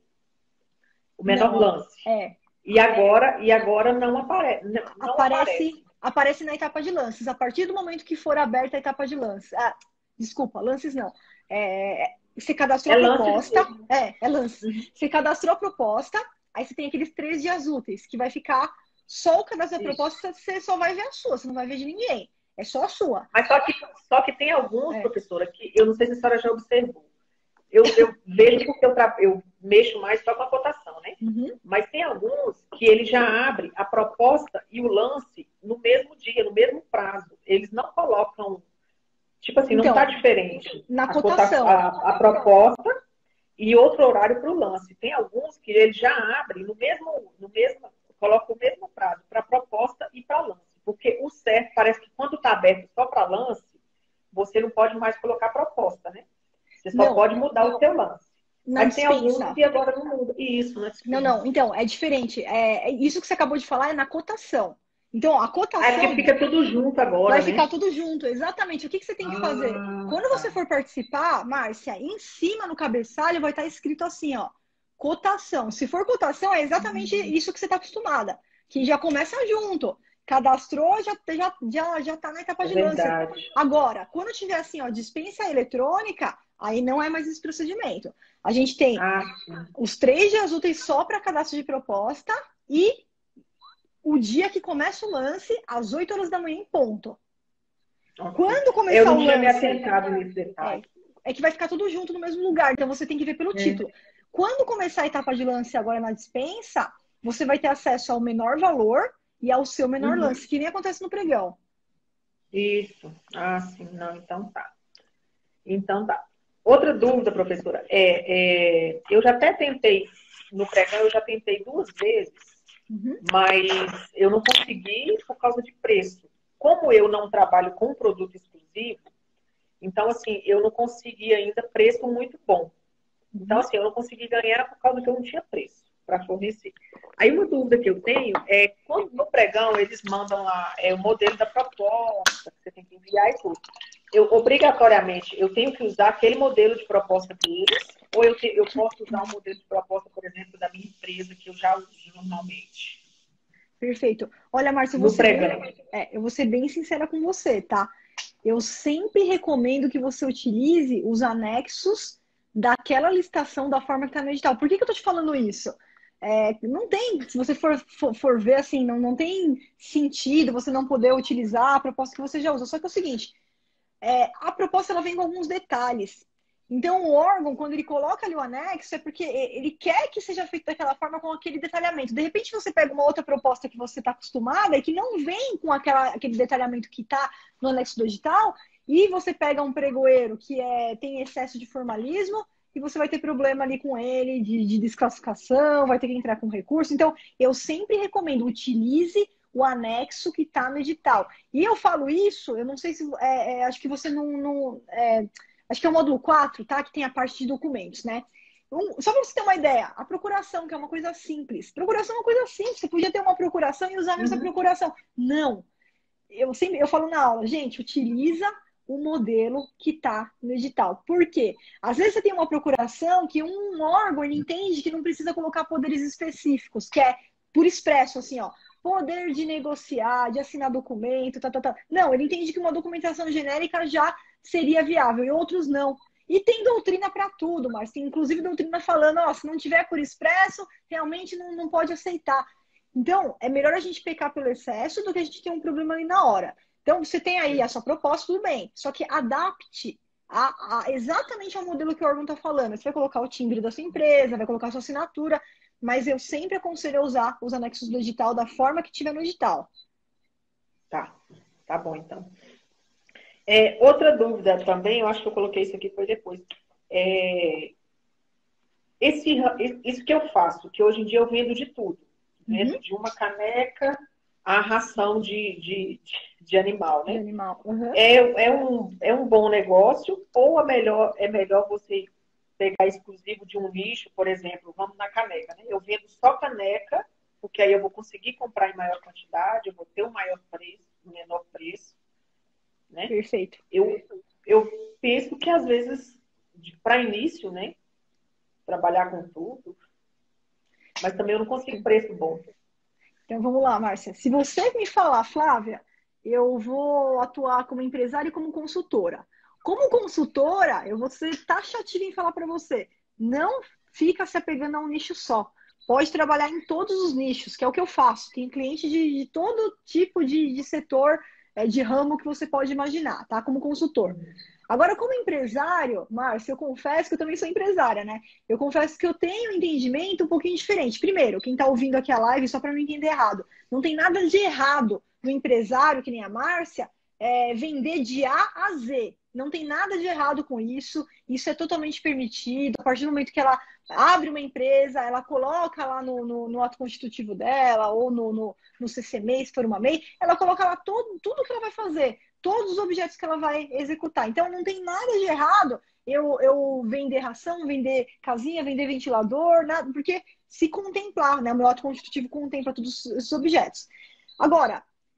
O menor Não, lance. é. E agora, e agora não, apare, não, não aparece. Aparece, aparece na etapa de lances. A partir do momento que for aberta a etapa de lances. Ah, desculpa, lances não. É, você cadastrou É a lance proposta. mesmo. É, é lance. Uhum. Você cadastrou a proposta, aí você tem aqueles três dias úteis, que vai ficar só o cadastro da Isso. proposta, você só vai ver a sua, você não vai ver de ninguém. É só a sua. Mas só que, só que tem alguns, É. professora, que eu não sei se a senhora já observou. Eu, eu vejo porque eu, tra- eu mexo mais só com a cotação, né? Uhum. Mas tem alguns que ele já abre a proposta e o lance no mesmo dia, no mesmo prazo. Eles não colocam, tipo assim, não está Então, diferente na a, cota, cotação. a, a proposta e outro horário para o lance. Tem alguns que ele já abre no mesmo, no mesmo, coloca o mesmo prazo para proposta e para lance. Porque o certo parece que quando está aberto só para lance, você não pode mais colocar proposta, né? Você só Não, pode mudar o seu lance. na Mas tem alguns dispensa. que agora não muda. Isso, na Não, dispensa. não. Então, é diferente. É, é isso que você acabou de falar é na cotação. Então, a Ah, é porque cotação fica tudo junto agora, vai né? ficar tudo junto. Exatamente. O que que você tem que fazer? Ah, Quando você tá. for participar, Márcia, em cima no cabeçalho vai estar escrito assim, ó, cotação. Se for cotação, é exatamente isso que você está acostumada, que já começa junto. Cadastrou, já, já, já, já tá na etapa É de lance. verdade. Agora, quando tiver assim, ó, dispensa eletrônica, aí não é mais esse procedimento. A gente tem Ah, sim. os três dias úteis só para cadastro de proposta e o dia que começa o lance, às oito horas da manhã em ponto. Ok. Quando Eu começar não o tinha me lance, atentado nesse é, detalhe. é que vai ficar tudo junto no mesmo lugar, então você tem que ver pelo É. título. Quando começar a etapa de lance agora na dispensa, você vai ter acesso ao menor valor e ao seu menor Uhum. lance, que nem acontece no pregão. Isso. Ah, sim. Não, então tá. Então tá. Outra dúvida, professora, é, é, eu já até tentei, no pregão eu já tentei duas vezes, Uhum. mas eu não consegui por causa de preço. Como eu não trabalho com produto exclusivo, então, assim, eu não consegui ainda preço muito bom. Então, Uhum. assim, eu não consegui ganhar por causa que eu não tinha preço para fornecer. Aí, uma dúvida que eu tenho é, quando no pregão eles mandam lá é, o modelo da proposta, que você tem que enviar e tudo. Eu, obrigatoriamente, eu tenho que usar aquele modelo de proposta deles, ou eu, te, eu posso usar um modelo de proposta, por exemplo, da minha empresa, que eu já uso normalmente, Perfeito. Olha, Márcia, eu vou no ser bem, pregão. é, eu vou ser bem sincera com você, tá? Eu sempre recomendo que você utilize os anexos daquela listação da forma que está no edital. Por que que eu tô te falando isso? É, não tem, se você for, for, for ver assim, não, não tem sentido você não poder utilizar a proposta que você já usa. Só que é o seguinte, é, a proposta ela vem com alguns detalhes. Então, o órgão, quando ele coloca ali o anexo, é porque ele quer que seja feito daquela forma, com aquele detalhamento. De repente, você pega uma outra proposta que você está acostumada e que não vem com aquela, aquele detalhamento que está no anexo do edital, e você pega um pregoeiro que é, tem excesso de formalismo, e você vai ter problema ali com ele de, de desclassificação, vai ter que entrar com recurso. Então, eu sempre recomendo, utilize o anexo que está no edital. E eu falo isso, eu não sei se. É, é, acho que você não. não é, acho que é o módulo quatro, tá? Que tem a parte de documentos, né? Um, só para você ter uma ideia, a procuração, que é uma coisa simples. Procuração é uma coisa simples. Você podia ter uma procuração e usar nessa Uhum. procuração. Não. Eu sempre eu falo na aula, gente, utiliza o modelo que está no edital. Por quê? Às vezes você tem uma procuração que um órgão ele entende que não precisa colocar poderes específicos, que é por expresso, assim, ó, poder de negociar, de assinar documento, tá, tá, tá. Não, ele entende que uma documentação genérica já seria viável, e outros não. E tem doutrina para tudo, mas tem inclusive doutrina falando, ó, se não tiver por expresso, realmente não, não pode aceitar. Então, é melhor a gente pecar pelo excesso do que a gente ter um problema ali na hora. Então, você tem aí a sua proposta, tudo bem. Só que adapte a, a, exatamente ao modelo que o órgão está falando. Você vai colocar o timbre da sua empresa, vai colocar a sua assinatura, mas eu sempre aconselho a usar os anexos do edital da forma que tiver no edital. Tá. Tá bom, então. É, outra dúvida também, eu acho que eu coloquei isso aqui foi depois. É, esse, isso que eu faço, que hoje em dia eu vendo de tudo. Vendo Uhum. de uma caneca a ração de, de, de animal, De né? animal. Uhum. É, é, um, é um bom negócio ou é melhor, é melhor você pegar exclusivo de um nicho, por exemplo, vamos na caneca, né? Eu vendo só caneca, porque aí eu vou conseguir comprar em maior quantidade, eu vou ter um maior preço, um menor preço, né? Perfeito. Eu, eu penso que às vezes, para início, né? Trabalhar com tudo, mas também eu não consigo preço bom. Então vamos lá, Márcia. Se você me falar, Flávia, eu vou atuar como empresária e como consultora. Como consultora, eu vou ser taxativa em falar para você. Não fica se apegando a um nicho só. Pode trabalhar em todos os nichos, que é o que eu faço. Tem cliente de, de todo tipo de, de setor, é, de ramo que você pode imaginar, tá? Como consultor. Agora, como empresário, Márcia, eu confesso que eu também sou empresária, né? Eu confesso que eu tenho um entendimento um pouquinho diferente. Primeiro, quem está ouvindo aqui a live, só para não entender errado, não tem nada de errado no empresário, que nem a Márcia, é, vender de A a Z. Não tem nada de errado com isso. Isso é totalmente permitido. A partir do momento que ela abre uma empresa, ela coloca lá no, no, no ato constitutivo dela, ou no, no, no C C M E I, se for uma M E I, ela coloca lá todo, tudo que ela vai fazer, todos os objetos que ela vai executar. Então, não tem nada de errado eu, eu vender ração, vender casinha, vender ventilador, nada, porque se contemplar, né? O meu ato constitutivo contempla todos esses objetos. Agora,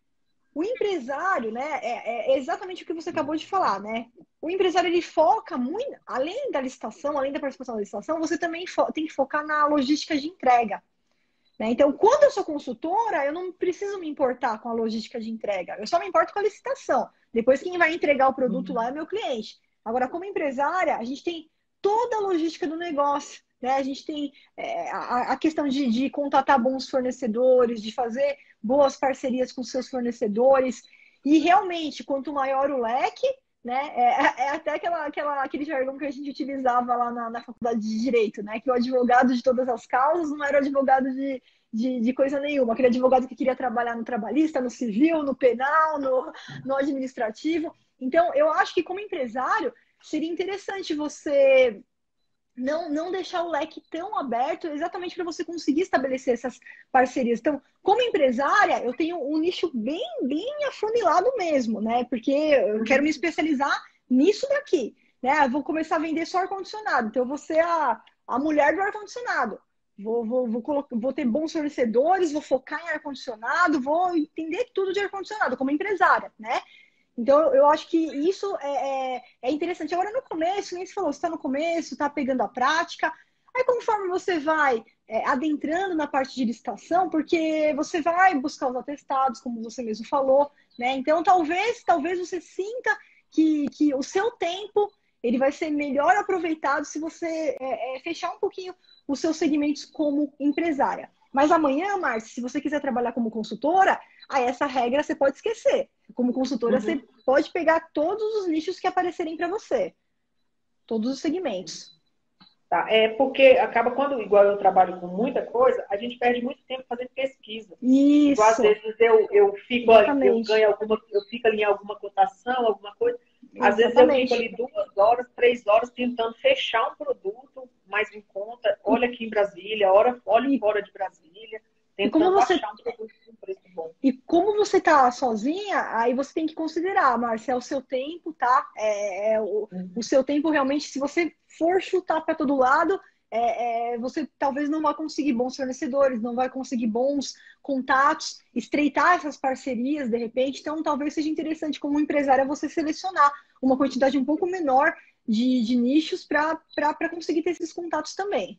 o empresário, né, é, é exatamente o que você acabou de falar, né? O empresário, ele foca muito, além da licitação, além da participação da licitação, você também tem que focar na logística de entrega. Né? Então, quando eu sou consultora, eu não preciso me importar com a logística de entrega. Eu só me importo com a licitação. Depois, quem vai entregar o produto lá é meu cliente. Agora, como empresária, a gente tem toda a logística do negócio. Né? A gente tem é, a, a questão de, de contratar bons fornecedores, de fazer boas parcerias com seus fornecedores. E, realmente, quanto maior o leque, né? É, é até aquela, aquela, aquele jargão que a gente utilizava lá na, na faculdade de Direito, né? Que o advogado de todas as causas não era o advogado de, de, de coisa nenhuma. Aquele advogado que queria trabalhar no trabalhista, no civil, no penal, no, no administrativo. Então, eu acho que como empresário, seria interessante você não, não deixar o leque tão aberto exatamente para você conseguir estabelecer essas parcerias. Então, como empresária, eu tenho um nicho bem, bem afunilado mesmo, né? Porque eu quero me especializar nisso daqui, né? Eu vou começar a vender só ar-condicionado, então eu vou ser a, a mulher do ar-condicionado. Vou, vou, vou, colocar, vou ter bons fornecedores, vou focar em ar-condicionado, vou entender tudo de ar-condicionado como empresária, né? Então, eu acho que isso é, é, é interessante. Agora, no começo, nem se falou, você está no começo, está pegando a prática. Aí, conforme você vai é, adentrando na parte de licitação, porque você vai buscar os atestados, como você mesmo falou, né? Então, talvez, talvez você sinta que, que o seu tempo ele vai ser melhor aproveitado se você é, é, fechar um pouquinho os seus segmentos como empresária. Mas amanhã, Márcia, se você quiser trabalhar como consultora, aí essa regra você pode esquecer. Como consultora, Uhum. você pode pegar todos os nichos que aparecerem para você. Todos os segmentos. Tá? É porque acaba quando, igual eu trabalho com muita coisa, a gente perde muito tempo fazendo pesquisa. Igual às Isso, vezes eu, eu fico, eu exatamente. ganho alguma, eu fico ali em alguma cotação, alguma coisa. Às vezes eu fico Exatamente. ali duas horas, três horas tentando fechar um produto mais em conta. E, Olha aqui em Brasília, olha, olha e, fora de Brasília, e como tentando você achar um produto com preço bom. E como você tá sozinha, aí você tem que considerar, Márcia, é o seu tempo, tá? É, é o, o seu tempo realmente, se você for chutar para todo lado, é, é, você talvez não vai conseguir bons fornecedores, não vai conseguir bons contatos, estreitar essas parcerias de repente. Então, talvez seja interessante, como empresária, você selecionar uma quantidade um pouco menor de, de nichos para conseguir ter esses contatos também.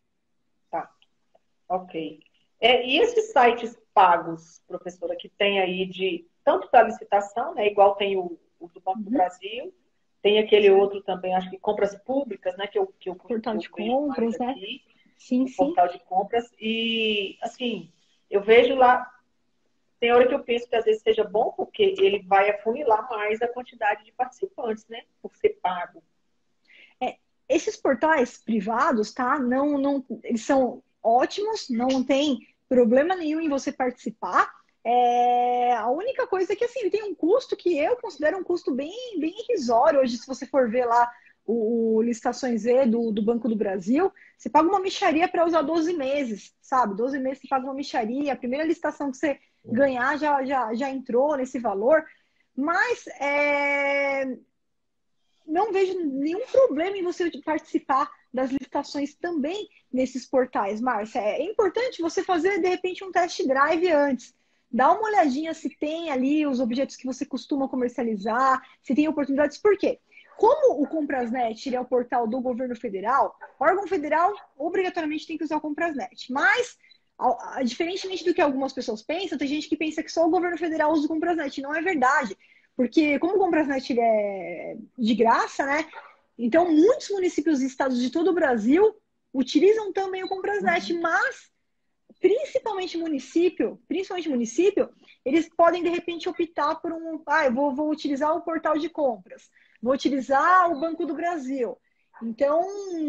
Tá, ok. É, e esses sites pagos, professora, que tem aí de tanto para licitação, né? Igual tem o, o do Banco do Uhum. Brasil, tem aquele outro também, acho que compras públicas, né? Que eu, que eu, que Portal eu de vejo mais compras, né? aqui, Sim, o sim. portal de compras. E assim, eu vejo lá, tem hora que eu penso que às vezes seja bom, porque ele vai afunilar mais a quantidade de participantes, né? Por ser pago. É, esses portais privados, tá? Não, não, eles são ótimos, não tem problema nenhum em você participar. É, a única coisa é que assim, ele tem um custo que eu considero um custo bem, bem irrisório. Hoje, se você for ver lá o, o Licitações E do, do Banco do Brasil, você paga uma mixaria para usar doze meses, sabe? doze meses você paga uma mixaria, a primeira licitação que você ganhar já, já, já entrou nesse valor. Mas é, não vejo nenhum problema em você participar das licitações também nesses portais, Márcia. É importante você fazer, de repente, um test drive antes. Dá uma olhadinha se tem ali os objetos que você costuma comercializar, se tem oportunidades. Por quê? Como o Comprasnet ele é o portal do governo federal, o órgão federal obrigatoriamente tem que usar o Comprasnet. Mas, diferentemente do que algumas pessoas pensam, tem gente que pensa que só o governo federal usa o Comprasnet. Não é verdade. Porque como o Comprasnet ele é de graça, né? Então, muitos municípios e estados de todo o Brasil utilizam também o Comprasnet, uhum. Mas, principalmente município, principalmente município, eles podem, de repente, optar por um... Ah, eu vou, vou utilizar o portal de compras, vou utilizar o Banco do Brasil. Então,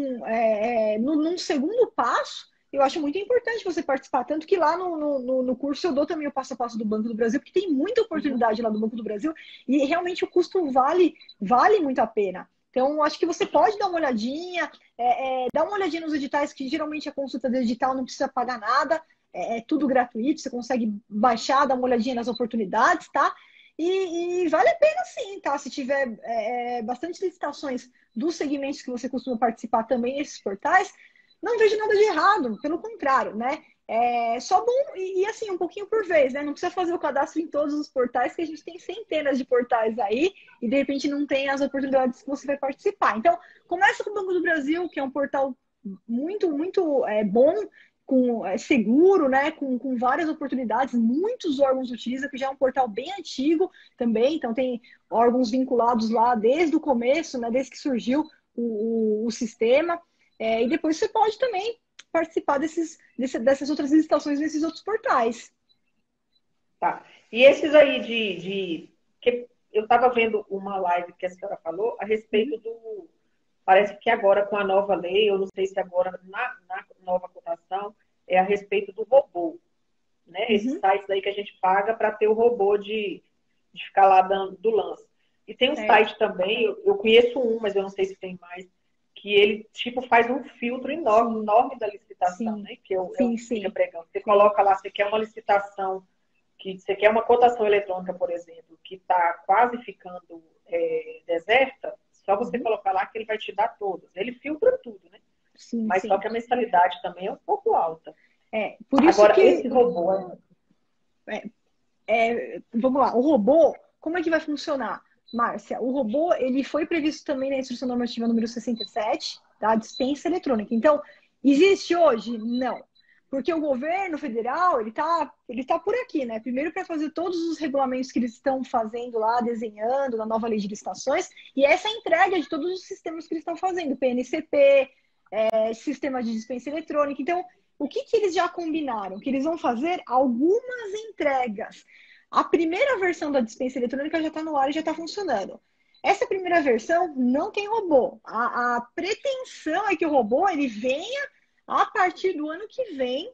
é, é, no, num segundo passo, eu acho muito importante você participar. Tanto que lá no, no, no curso eu dou também o passo a passo do Banco do Brasil, porque tem muita oportunidade lá do Banco do Brasil e realmente o custo vale, vale muito a pena. Então, acho que você pode dar uma olhadinha, é, é, dar uma olhadinha nos editais, que geralmente a consulta do edital não precisa pagar nada, é, é tudo gratuito, você consegue baixar, dar uma olhadinha nas oportunidades, tá? E, e vale a pena sim, tá? Se tiver é, bastante licitações dos segmentos que você costuma participar também nesses portais, não vejo nada de errado, pelo contrário, né? É só bom, e, e assim, um pouquinho por vez, né? Não precisa fazer o cadastro em todos os portais, que a gente tem centenas de portais aí, e de repente não tem as oportunidades que você vai participar. Então, começa com o Banco do Brasil, que é um portal muito, muito é, bom, com, é, seguro, né? Com, com várias oportunidades, muitos órgãos utilizam, que já é um portal bem antigo também, então tem órgãos vinculados lá desde o começo, né? Desde que surgiu o, o, o sistema. É, e depois você pode também participar desses, desse, dessas outras licitações nesses outros portais. Tá. E esses aí de... de... que eu estava vendo uma live que a senhora falou a respeito do... Parece que agora com a nova lei, eu não sei se agora na, na nova cotação, é a respeito do robô. Né? Uhum. Esses sites aí que a gente paga para ter o robô de, de ficar lá dando do lance. E tem um é. site também, eu, eu conheço um, mas eu não sei se tem mais, que ele, tipo, faz um filtro enorme, enorme da licitação, sim. né? Que eu, sim, eu sim. pregando. Você coloca lá, você quer uma licitação, que você quer uma cotação eletrônica, por exemplo, que está quase ficando é, deserta, só você uhum. colocar lá que ele vai te dar todas. Ele filtra tudo, né? Sim, Mas sim. só que a mensalidade também é um pouco alta. É, por isso Agora, que... esse robô... É, é, vamos lá, o robô, como é que vai funcionar? Márcia, o robô, ele foi previsto também na Instrução Normativa número sessenta e sete, da dispensa eletrônica. Então, existe hoje? Não. Porque o governo federal, ele está ele tá por aqui, né? Primeiro para fazer todos os regulamentos que eles estão fazendo lá, desenhando na nova lei de licitações, e essa é a entrega de todos os sistemas que eles estão fazendo, P N C P, é, sistema de dispensa eletrônica. Então, o que, que eles já combinaram? Que eles vão fazer algumas entregas. A primeira versão da dispensa eletrônica já está no ar e já está funcionando. Essa primeira versão não tem robô. A, a pretensão é que o robô ele venha a partir do ano que vem,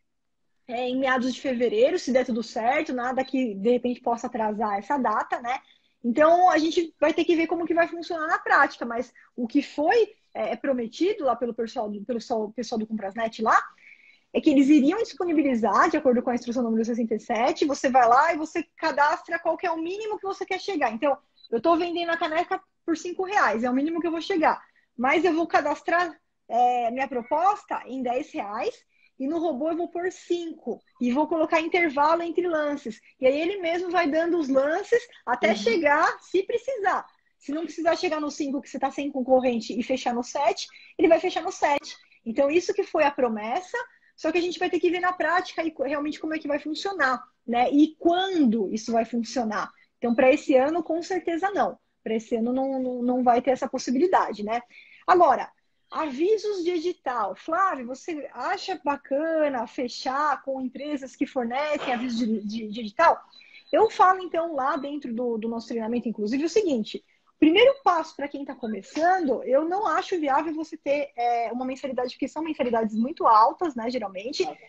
é, em meados de fevereiro, se der tudo certo, nada que de repente possa atrasar essa data, né? Então a gente vai ter que ver como que vai funcionar na prática, mas o que foi é, prometido lá pelo pessoal, pelo pessoal do Comprasnet lá, é que eles iriam disponibilizar, de acordo com a instrução número sessenta e sete, você vai lá e você cadastra qual que é o mínimo que você quer chegar. Então, eu estou vendendo a caneca por cinco reais, é o mínimo que eu vou chegar. Mas eu vou cadastrar é, minha proposta em dez reais e no robô eu vou pôr cinco. E vou colocar intervalo entre lances. E aí ele mesmo vai dando os lances até uhum. chegar, se precisar. Se não precisar chegar no cinco, que você está sem concorrente, e fechar no sete, ele vai fechar no sete. Então, isso que foi a promessa. Só que a gente vai ter que ver na prática e realmente como é que vai funcionar, né? E quando isso vai funcionar. Então, para esse ano, com certeza não. Para esse ano não, não, não vai ter essa possibilidade, né? Agora, avisos de edital. Flávio, você acha bacana fechar com empresas que fornecem avisos de, de, de edital? Eu falo, então, lá dentro do, do nosso treinamento, inclusive, o seguinte... Primeiro passo para quem está começando, eu não acho viável você ter é, uma mensalidade, porque são mensalidades muito altas, né, geralmente.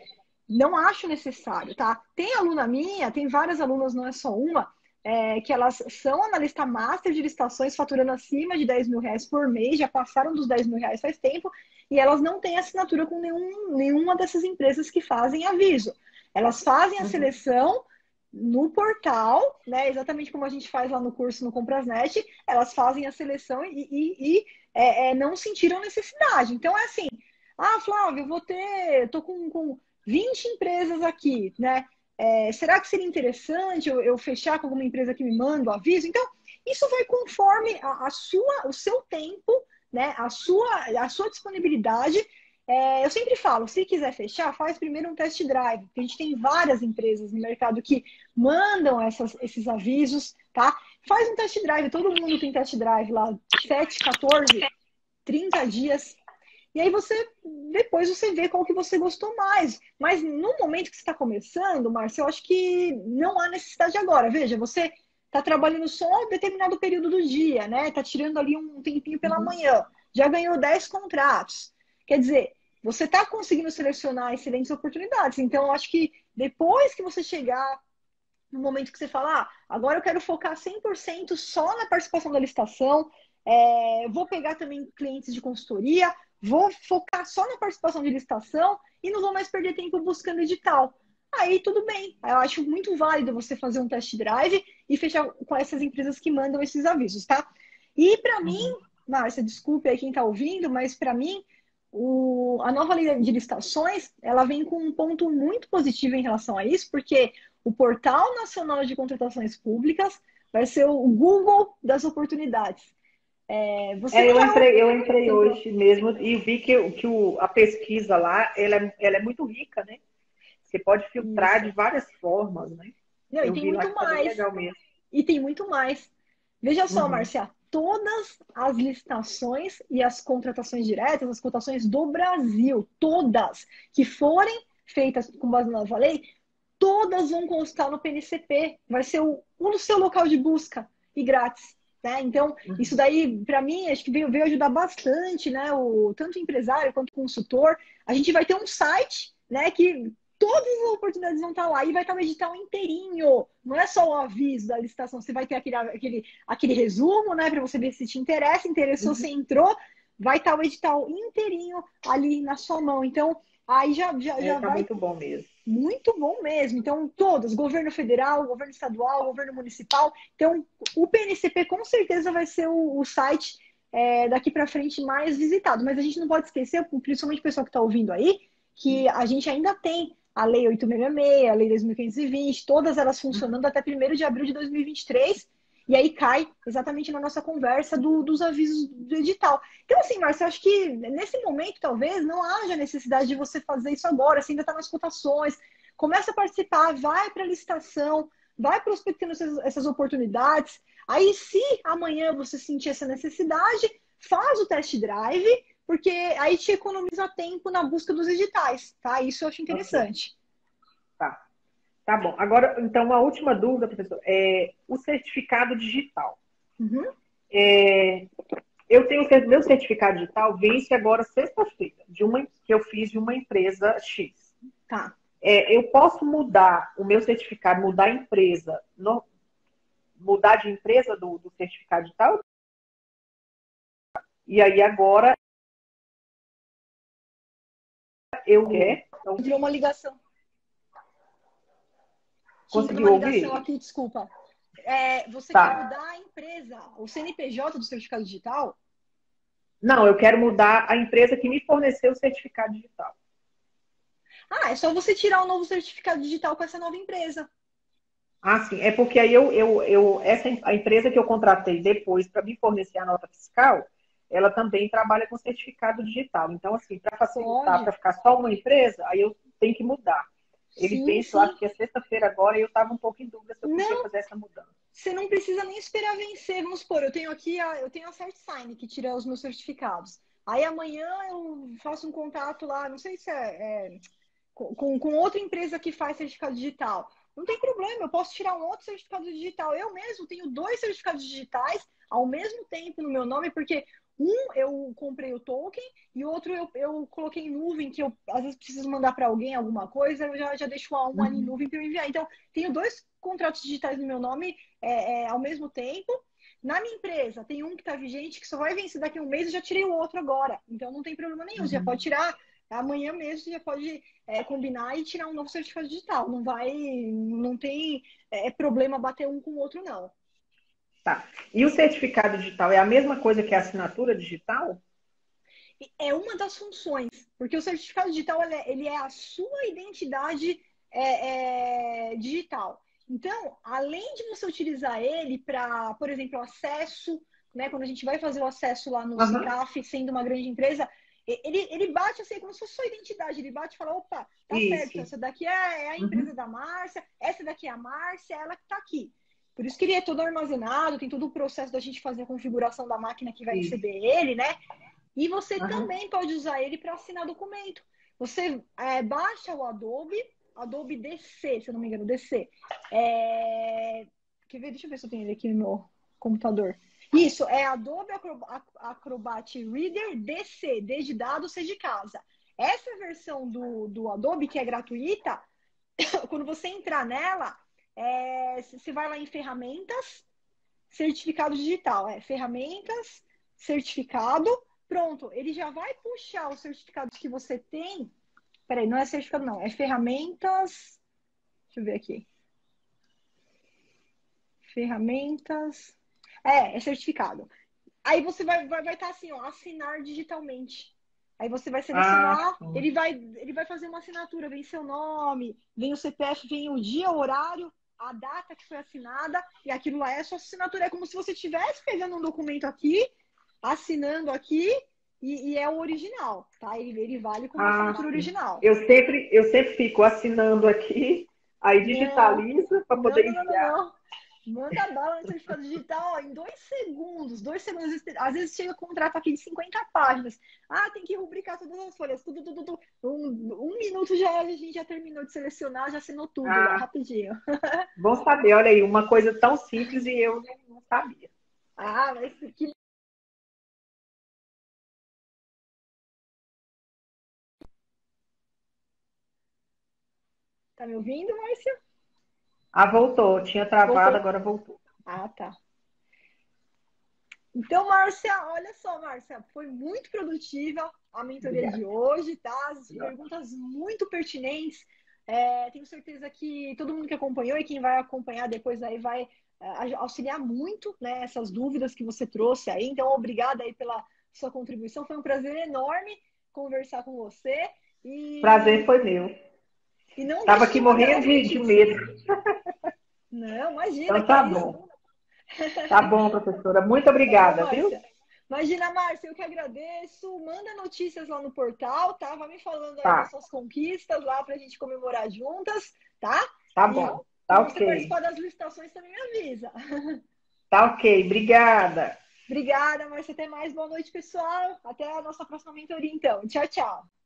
não acho necessário, tá? Tem aluna minha, tem várias alunas, não é só uma, é, que elas são analista master de licitações, faturando acima de dez mil reais por mês, já passaram dos dez mil reais faz tempo, e elas não têm assinatura com nenhum, nenhuma dessas empresas que fazem aviso. Elas fazem a Uhum. seleção no portal, né? Exatamente como a gente faz lá no curso no Comprasnet, elas fazem a seleção e, e, e é, é, não sentiram necessidade. Então é assim, ah, Flávio, eu vou ter, eu tô com, com vinte empresas aqui, né? É, será que seria interessante eu, eu fechar com alguma empresa que me manda o aviso? Então, isso vai conforme a, a sua, o seu tempo, né? A sua, a sua disponibilidade. É, eu sempre falo, se quiser fechar, faz primeiro um test drive, porque a gente tem várias empresas no mercado que mandam essas, esses avisos, tá? Faz um test drive, todo mundo tem test drive lá, sete, quatorze, trinta dias. E aí você, depois você vê qual que você gostou mais. Mas no momento que você está começando, Márcia, eu acho que não há necessidade agora. Veja, você está trabalhando só um determinado período do dia, né? Está tirando ali um tempinho pela Uhum. manhã. Já ganhou dez contratos. Quer dizer, você está conseguindo selecionar excelentes oportunidades. Então, eu acho que depois que você chegar no momento que você fala, ah, agora eu quero focar cem por cento só na participação da licitação, é, vou pegar também clientes de consultoria, vou focar só na participação de licitação e não vou mais perder tempo buscando edital. Aí tudo bem, eu acho muito válido você fazer um test drive e fechar com essas empresas que mandam esses avisos, tá? E para mim, Uhum. Márcia, desculpe aí quem está ouvindo, mas para mim, o, a nova lei de licitações, ela vem com um ponto muito positivo em relação a isso, porque o Portal Nacional de Contratações Públicas vai ser o Google das oportunidades. É, você É, não eu vai... entrei, eu entrei Entrou. hoje mesmo e vi que, que o, a pesquisa lá, ela, é- ela é muito rica, né? Você pode filtrar Isso. de várias formas, né? Não, e Eu tem vi lá muito que tá bem mais. legal mesmo. E tem muito mais. Veja só, Uhum. Márcia, todas as licitações e as contratações diretas, as cotações do Brasil, todas que forem feitas com base na nova lei, todas vão constar no P N C P. Vai ser o, o seu local de busca e grátis. Né? Então, isso Uhum. daí, para mim, acho que veio, veio ajudar bastante, né? O, tanto o empresário quanto o consultor. A gente vai ter um site, né, que todas as oportunidades vão estar lá e vai estar o edital inteirinho. Não é só o aviso da licitação, você vai ter aquele, aquele, aquele resumo, né, para você ver se te interessa, interessou, Uhum. você entrou, vai estar o edital inteirinho ali na sua mão. Então, aí já, já, É, já tá vai muito bom mesmo. muito bom mesmo. Então, todos, governo federal, governo estadual, governo municipal. Então, o P N C P com certeza vai ser o, o site é, daqui para frente mais visitado. Mas a gente não pode esquecer, principalmente o pessoal que está ouvindo aí, que a gente ainda tem a Lei oitocentos e sessenta e seis, a Lei dois mil quinhentos e vinte, todas elas funcionando até primeiro de abril de dois mil e vinte e três. E aí cai exatamente na nossa conversa do, dos avisos do edital. Então, assim, Márcia, eu acho que nesse momento, talvez, não haja necessidade de você fazer isso agora. Você ainda está nas cotações. Começa a participar, vai para a licitação, vai prospectando essas, essas oportunidades. Aí, se amanhã você sentir essa necessidade, faz o test drive, porque aí te economiza tempo na busca dos editais, tá? Isso eu acho Ok, interessante. tá. Tá bom. Agora, então, uma última dúvida, professor. É o certificado digital. Uhum, É, eu tenho cer- meu certificado digital vence agora sexta-feira, de uma que eu fiz de uma empresa X. tá. É, eu posso mudar o meu certificado, mudar a empresa, no- mudar de empresa do, do certificado digital? E aí agora eu quer, então, Entrou uma ligação. Te entrou uma conseguiu ligação ouvir? aqui, desculpa. É, você quer Tá. mudar a empresa, o C N P J do certificado digital? Não, eu quero mudar a empresa que me forneceu o certificado digital. Ah, é só você tirar um novo certificado digital com essa nova empresa. Ah, sim. É porque aí eu, eu, eu essa a empresa que eu contratei depois para me fornecer a nota fiscal, ela também trabalha com certificado digital. Então, assim, para facilitar, Pode. para ficar só uma empresa, aí eu tenho que mudar. Ele Sim, vence, eu sim. acho que é sexta-feira agora, e eu estava um pouco em dúvida se eu podia Não, fazer essa mudança. você não precisa nem esperar vencer. Vamos supor, eu tenho aqui a, eu tenho a CertSign que tira os meus certificados. Aí amanhã eu faço um contato lá, não sei se é, é com, com com outra empresa que faz certificado digital. Não tem problema, eu posso tirar um outro certificado digital. Eu mesmo tenho dois certificados digitais ao mesmo tempo no meu nome, porque Um, eu comprei o token e outro eu, eu coloquei em nuvem, que eu às vezes preciso mandar para alguém alguma coisa, eu já, já deixo um ali em Uhum. nuvem para eu enviar. Então, tenho dois contratos digitais no meu nome é, é, ao mesmo tempo. Na minha empresa, tem um que está vigente, que só vai vencer daqui a um mês, eu já tirei o outro agora. Então, não tem problema nenhum. Você já Uhum. pode tirar amanhã mesmo, você já pode é, combinar e tirar um novo certificado digital. Não vai, não tem é, problema bater um com o outro, não. Tá. E o certificado digital é a mesma coisa que a assinatura digital? É uma das funções, porque o certificado digital ele é, ele é a sua identidade é, é, digital. Então, além de você utilizar ele para, por exemplo, o acesso, né, quando a gente vai fazer o acesso lá no Uhum. SICAF, sendo uma grande empresa, ele, ele bate assim, como se fosse sua identidade. Ele bate e fala: opa, tá certo, Isso. essa daqui é, é a empresa Uhum. da Márcia, essa daqui é a Márcia, ela que está aqui. Por isso que ele é todo armazenado, tem todo o processo da gente fazer a configuração da máquina que vai Isso. receber ele, né? E você Uhum. também pode usar ele para assinar documento. Você é, baixa o Adobe, Adobe D C, se eu não me engano, D C. É... Quer ver? Deixa eu ver se eu tenho ele aqui no meu computador. Isso, é Adobe Acrobat Reader D C, D de dado, C de casa. Essa versão do, do Adobe, que é gratuita, quando você entrar nela, é, você vai lá em ferramentas, certificado digital, é ferramentas, certificado, pronto, ele já vai puxar os certificados que você tem. Peraí, não é certificado, não, é ferramentas. Deixa eu ver aqui. Ferramentas. É, é certificado. Aí você vai vai, vai estar assim, ó, assinar digitalmente. Aí você vai Ah, selecionar, sim. ele vai, ele vai fazer uma assinatura, vem seu nome, vem o C P F, vem o dia, o horário, a data que foi assinada, e aquilo lá é a sua assinatura. É como se você estivesse pegando um documento aqui, assinando aqui, e, e é o original, tá? Ele, ele vale como Ah, assinatura sim. original. Eu sempre, eu sempre fico assinando aqui, aí Não, digitalizo para não, poder não, não, não, enviar. não. Manda bala no certificado digital, ó, em dois segundos. Dois segundos. Às vezes chega contrato aqui de cinquenta páginas. Ah, tem que rubricar todas as folhas. Tudo, tudo, tudo. Um, um minuto já a gente já terminou de selecionar, já assinou tudo lá, Ah, rapidinho. bom saber. Olha aí, uma coisa tão simples e eu não, não sabia. Ah, mas que. Tá me ouvindo, Márcia? Ah, voltou. Tinha travado, Voltou? agora voltou. Ah, tá. Então, Márcia, olha só, Márcia, foi muito produtiva a mentoria de Obrigada. hoje, tá? As perguntas muito pertinentes. É, tenho certeza que todo mundo que acompanhou e quem vai acompanhar depois aí vai é, auxiliar muito, né, essas dúvidas que você trouxe aí. Então, obrigada aí pela sua contribuição. Foi um prazer enorme conversar com você. Prazer E, foi meu. e não Estava deixe aqui de mandar morrendo as de, de notícias. medo. Não, imagina Então que é tá isso. bom. Tá bom, professora. Muito Tá bom, obrigada, viu? Márcia? Imagina, Márcia, eu que agradeço. Manda notícias lá no portal, tá? Vai me falando aí das Tá, suas conquistas lá pra gente comemorar juntas, tá? tá E bom. Tá quando você ok. participar das licitações também me avisa. Tá ok. Obrigada. Obrigada, Márcia. Até mais. Boa noite, pessoal. Até a nossa próxima mentoria, então. Tchau, tchau.